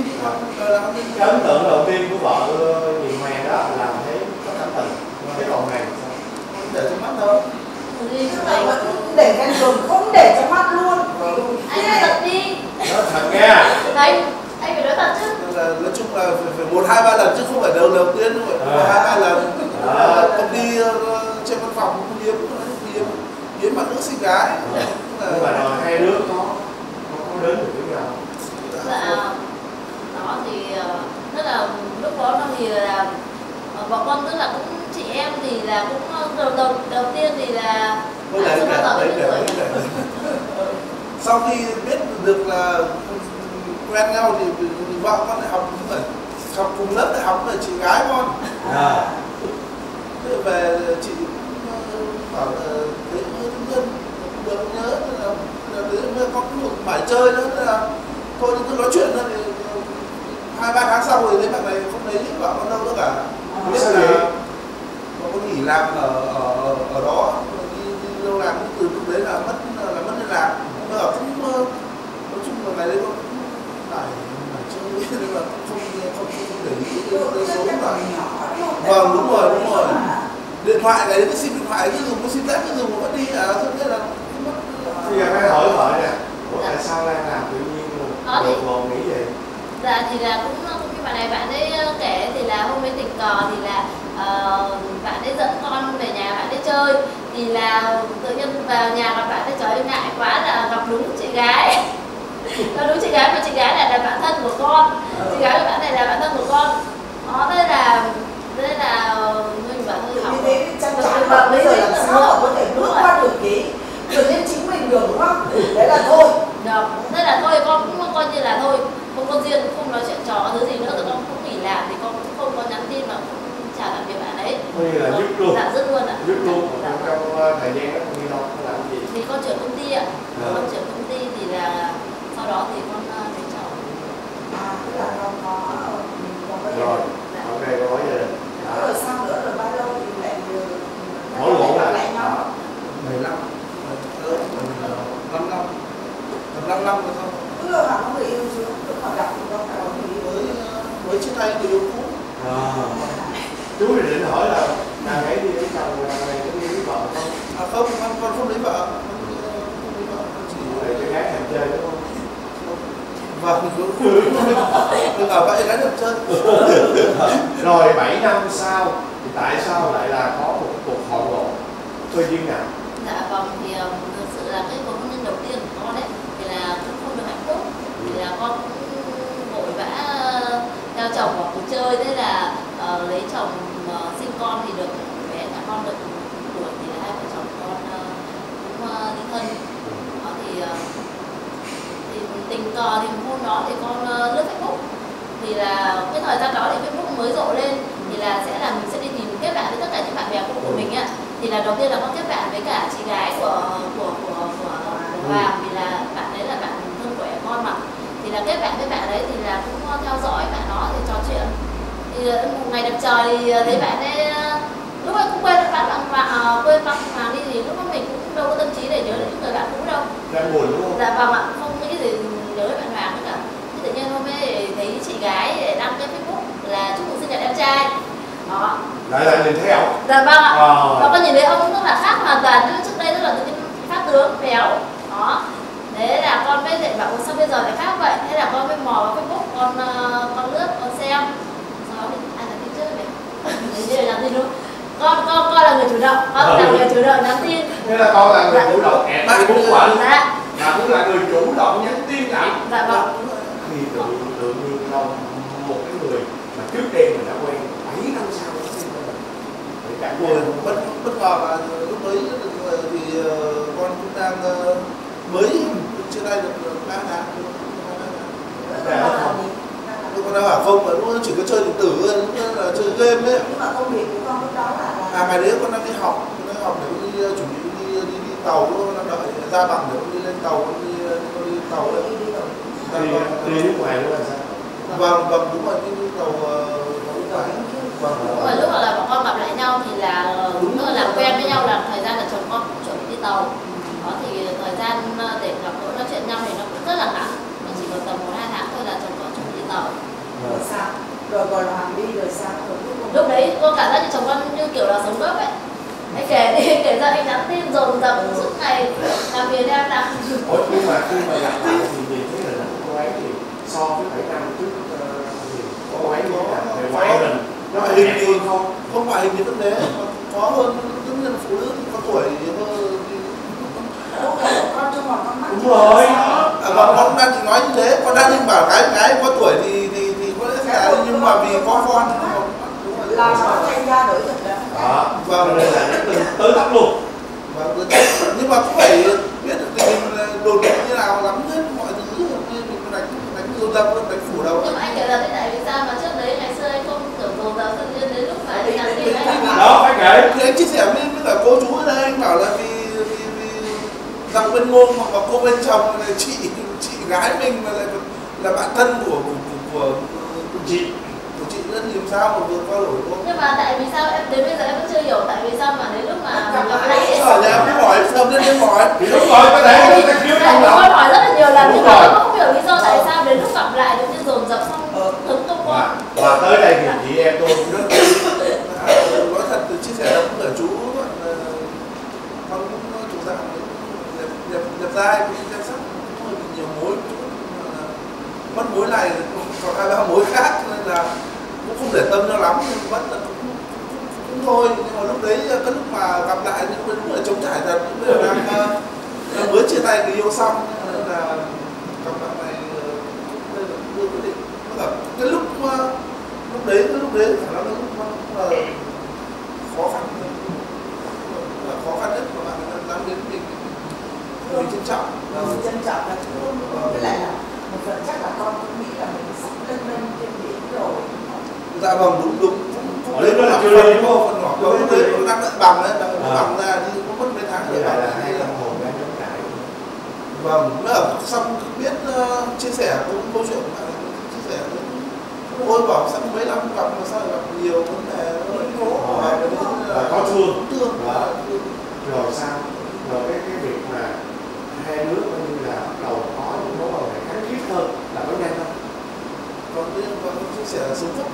cái ấn tượng đầu tiên của vợ Nhị Hoàng đó là thấy có cảm tình. Cái còn này Để cho mắt thôi. thì Tức là vẫn để cái đường không để cho mắt luôn. anh nói thật đi. nói thật nha. Đấy, anh phải nói thật chứ. Là, nói chung là phải, phải một hai ba lần chứ không phải đầu đầu tiên đâu, phải một hai ba lần. À. Công ty uh, trên văn phòng cũng hiếm hiếm hiếm bạn nữ xinh gái. Nhưng mà rồi hai đứa có có, có đến được với nhau. Dạ, đó thì ờ, tức là lúc đó nó thì là ờ, bọn con tức là cũng chị em thì là cũng ờ, đầu đầu đầu tiên thì là Không để chưa bao giờ đấy biết để tuổi. đấy để. Sau khi biết được là quen nhau thì vợ con lại học cũng phải học cùng lớp đại học với chị gái con. À. Thế về chị cũng bảo là thấy hơi thân thân được nhớ là là thấy mới có một mải chơi nữa, thế là thôi cứ nói chuyện thôi thì hai ba tháng sau thì thấy bạn này không thấy vợ con đâu nữa cả. Biết Sao là vậy? vợ con nghỉ làm ở ở ở đó, đi, đi đâu làm từ lúc đấy là mất là mất liên lạc. Bây giờ cũng nói chung là ngày đấy con cũng phải phải chơi nên là không không không để ý cái số là. Vâng đúng rồi đúng rồi. Điện thoại này cái sim điện thoại cứ dùng cái sim test cứ dùng mà vẫn đi à, thế nên là mất. Bây giờ phải hỏi vợ nè, ủa tại sao Lan làm tự nhiên Đó thì- đột ngột nghĩ vậy? Dạ thì là cũng cũng như bạn này bạn ấy kể thì là hôm ấy tình cờ thì là ờ, bạn ấy dẫn con về nhà bạn ấy chơi, thì là tự nhiên vào nhà gặp bạn ấy, trời ơi ngại quá là gặp đúng chị gái. Gặp đúng chị gái, mà chị gái này là bạn thân của con, chị gái của bạn này là bạn thân của con. Đó đây là đây là mình bảo thôi học Như thế chắc chắn vợ bây giờ làm sao mà có thể bước qua được cái Đấy là thôi. Được, thế là thôi con cũng coi như là thôi, không có duyên, không nói chuyện trò thứ gì nữa rồi con cũng nghỉ làm thì con cũng không có nhắn tin mà không chào tạm biệt bạn ấy. Coi như là dứt luôn. Dạ dứt luôn ạ. Dứt luôn. Trong thời gian đó con đi đâu, con làm gì? Thì con chuyển công ty ạ. À. Con chuyển công ty thì là sau đó thì con lấy chồng. À, tức là nó có có cái Rồi, ok, con nói vậy. rồi sao nữa, rồi bao lâu thì lại Mỗi một là lại nhau? mười lăm năm năm tầm năm năm rồi không? Tức là họ có người yêu chưa? Lúc họ gặp thì đâu phải có người yêu. Mới mới chia tay người yêu cũ. À. Chú thì định hỏi là nàng ấy đi lấy chồng, nàng này có đi lấy vợ không? À không, con con không lấy vợ. Không lấy vợ, con chỉ để cho gái thèm chơi đúng không? Vâng, đừng ở vậy gái thèm chơi. Rồi bảy năm sau thì tại sao lại là có một cuộc hội ngộ cơ duyên nào? Dạ vâng, thì um, thực sự là cái cuộc hôn nhân đầu tiên của con đấy thì là cũng không được hạnh phúc, thì là con cũng vội vã theo chồng vào cuộc chơi, thế là uh, lấy chồng uh, sinh con thì được bé nhà con được tuổi thì là hai vợ chồng con uh, cũng uh, ly thân. Đó thì uh, thì tình cờ thì hôm đó thì con uh, lướt Facebook, thì là cái thời gian đó thì Facebook mới rộ lên, thì là sẽ là mình sẽ đi tìm kết bạn với tất cả những bạn bè cũ của mình ạ. Thì là đầu tiên là con kết bạn với cả chị gái của của của của, của Hoàng, vì là bạn đấy là bạn thân của con mà. Thì là kết bạn với bạn đấy thì là cũng theo dõi bạn đó thì trò chuyện. Thì một ngày đẹp trời thì thấy bạn ấy lúc ấy cũng quên bạn bạn bạn quên băng Hoàng đi, thì lúc đó mình cũng đâu có tâm trí để nhớ đến những người bạn cũ đâu. Đang buồn đúng không? Dạ vâng ạ, không nghĩ gì nhớ đến bạn Hoàng nữa cả. Thì tự nhiên hôm ấy thấy chị gái đăng cái Facebook là chúc mừng sinh nhật em trai. Đó. Lại lại nhìn thấy ông. Dạ vâng ạ. À. Và con nhìn thấy ông rất là khác hoàn toàn, chứ trước đây rất là tự nhiên phát tướng béo. Đó. Thế là con mới dậy bảo sao bây giờ lại khác vậy? Thế là con mới mò vào Facebook, con con lướt, con xem. Sau đó thì ai nhắn tin trước vậy? Thế là nhắn tin đúng. Con con con là người chủ động, con là người chủ động nhắn tin. Thế là con là người chủ động ẹt Facebook của anh. Dạ. Mà cũng là người chủ động nhắn tin lại. Dạ vâng. Thì tự tự nhiên không một cái người mà trước đây mình đã quen bảy năm sau nó sinh ra mình. Để Buồn bất bất ngờ là lúc đấy thì con cũng đang mới chia tay được ba tháng. Lúc con đang ở không mà lúc chỉ có chơi điện tử thôi, lúc là chơi game ấy. Nhưng mà công việc của con lúc đó là À ngày đấy con đang đi học, con đang học để con đi chuẩn bị đi đi, đi tàu, con đang đợi ra bằng để con đi lên tàu, con đi con đi tàu đấy. Đi đi nước ngoài luôn là sao? Vâng vâng đúng rồi, đi tàu tàu nước ngoài. Vâng. Đúng rồi, lúc mà là bọn con gặp lại nhau thì là đúng là làm quen với nhau, là thời gian là chồng con cũng chuẩn bị đi tàu. Đó thì thời gian để gặp gỡ nói chuyện nhau thì nó cũng rất là ngắn, nó chỉ còn tầm một hai tháng thôi là chồng con chuẩn bị đi tàu. rồi sao? Rồi còn Hoàng đi rồi sao? Rồi cuối cùng Lúc đấy con cảm giác như chồng con như kiểu là sống gấp ấy. Anh kể đi, kể ra anh nhắn tin dồn dập suốt ngày làm việc em làm. Ủa nhưng mà khi mà gặp lại thì nhìn thấy hình ảnh cô ấy thì so với bảy năm trước thì cô ấy như thế nào? Về ngoại hình nó Ngoại đẹp hình thì hơn không? không ngoại hình thì vấn đề có hơn những nhân phụ nữ thì có tuổi thì hơn. lúc đấy của con trong vòng con mắt. Đúng rồi. À, vâng, con đang chỉ nói như thế, con đang định bảo cái cái có tuổi thì thì thì có lẽ là nhưng mà vì có con thì không. Là nó tranh ra đổi thực đó. Đó, Vâng. cho nên là nó tới tới tấp luôn. Vâng, nhưng mà cũng phải biết được tình hình đồn đại như nào lắm hết mọi thứ, như mình đánh đánh dồn dập đánh phủ đầu. Nhưng mà anh kể là thế này, vì sao mà trước đấy ngày xưa anh không tưởng dồn dập tự nhiên đến lúc mà anh nhắn tin anh Đó, phải kể. Thì anh chia sẻ với, với cả cô chú ở đây, anh bảo là vì vì, vì rằng bên ngôn hoặc là cô bên chồng là chị chị gái mình mà lại là bạn thân của của, của, của, của chị của chị rất nhiều sao mà vượt qua nổi cô. Nhưng mà tại vì sao em đến bây giờ em vẫn chưa hiểu tại vì sao mà đến lúc mà mình gặp lại Hỏi là em cứ hỏi không nên em hỏi. Thì đúng rồi, có thể tại chúng ta kiếm vì trong lòng. con hỏi rất là nhiều lần Đúng nhưng mà rồi. con không hiểu lý do tại sao đến lúc gặp lại tự nhiên dồn dập xong tấn công Và, con. và tới đây thì chị em tôi cũng rất À, nói thật từ chia sẻ với cả chú con cũng chủ dạng nhập nhập nhập giai cũng danh sách cũng hơi bị nhiều mối chút mất mối này còn hai ba mối khác nên là cũng không để tâm cho lắm nhưng vẫn là cũng, cũng, cũng thôi. Nhưng mà lúc đấy cái lúc mà gặp lại những lúc là chống trải thật, lúc đấy là đang, đang mới chia tay người yêu xong nên là gặp bạn này đây là đưa quyết định. Mà cái lúc lúc đấy cái lúc đấy phải nói là lúc mà khó khăn là khó khăn nhất mà bạn dám đến mình mình trân trọng. Mình trân trọng là chúng tôi với lại là một phần chắc là con cũng nghĩ là mình sắp lên lên trên biển rồi. Dạ vâng, đúng đúng. Đấy nó là chưa lên đúng không? Phần nhỏ đó đấy nó đang đợi bằng đấy, đang bằng ra thì nó mất mấy tháng để bằng là hay là hồn đang chống trải. Vâng, nó ở xong biết uh, chia sẻ cũng câu chuyện chia sẻ ôi bảo sao mấy năm gặp mà sao gặp nhiều vấn đề nó khó và có thương thương rồi sao rồi cái cái việc mà hai đứa coi như là bắt đầu có những mối quan hệ khăng khít hơn là có nhanh không? Còn biết con chia sẻ là sớm phúc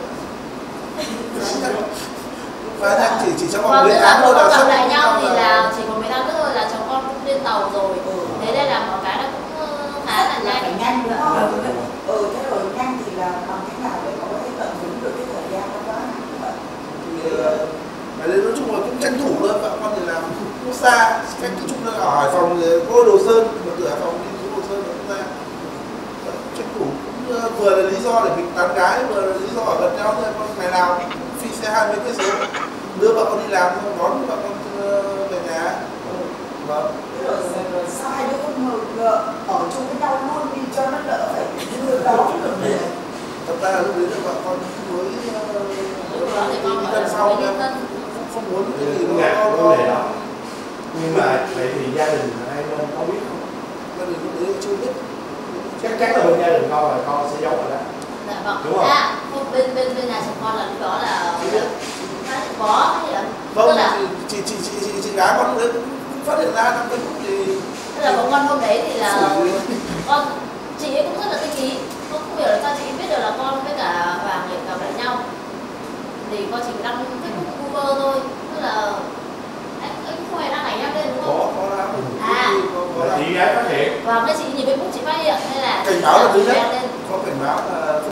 và nhanh chỉ chỉ trong vòng mấy tháng thôi là gặp lại nhau thì là chỉ còn mấy tháng nữa thôi là chồng con cũng lên tàu rồi. Thế đây là một cái nó cũng khá là nhanh. Phải nhanh đúng không? Ừ, thế rồi nhanh thì là bằng cách nào để có thể tận dụng được cái thời gian đó đó. Thì ở đây nói chung là cũng tranh thủ luôn, vợ con thì làm cũng xa, cách nói chung là ở Hải Phòng thì có Đồ Sơn, mà từ Hải Phòng đi xuống Đồ Sơn là cũng ra. Tranh thủ cũng vừa là lý do để mình tán gái, vừa là lý do ở gần nhau thôi, con ngày nào phi xe hai mươi cây số đưa vợ con đi làm, đón vợ con về nhà. Vâng. Rồi, rồi sao hai đứa không ở chung với nhau luôn đi cho nó đỡ phải đưa đón được nữa. Thật ra là lúc đấy là vợ con mới đi thân sau em không muốn cái gì nó vấn đề đó. Nhưng mà vậy thì gia đình hai bên có biết không? Gia đình lúc đấy chưa biết. Chắc chắn là bên gia đình con là con sẽ giấu rồi đó. Dạ vâng. Đúng không? À, bên bên bên nhà chồng con là lúc đó là có thì là không chị chị chị chị chị gái con lúc đấy cũng phát hiện ra trong Facebook thì tức là con hôm đấy thì là con chị ấy cũng rất là tinh ý, con không hiểu là sao chị ấy biết được là con với cả Hoàng để gặp lại nhau, thì con chỉ đăng Facebook cover thôi, tức là anh anh không hề đăng ảnh em lên đúng không? Có có đăng. À, chị gái phát hiện. Và cái chị nhìn Facebook chị phát hiện hay là cảnh báo là thứ nhất, có cảnh báo là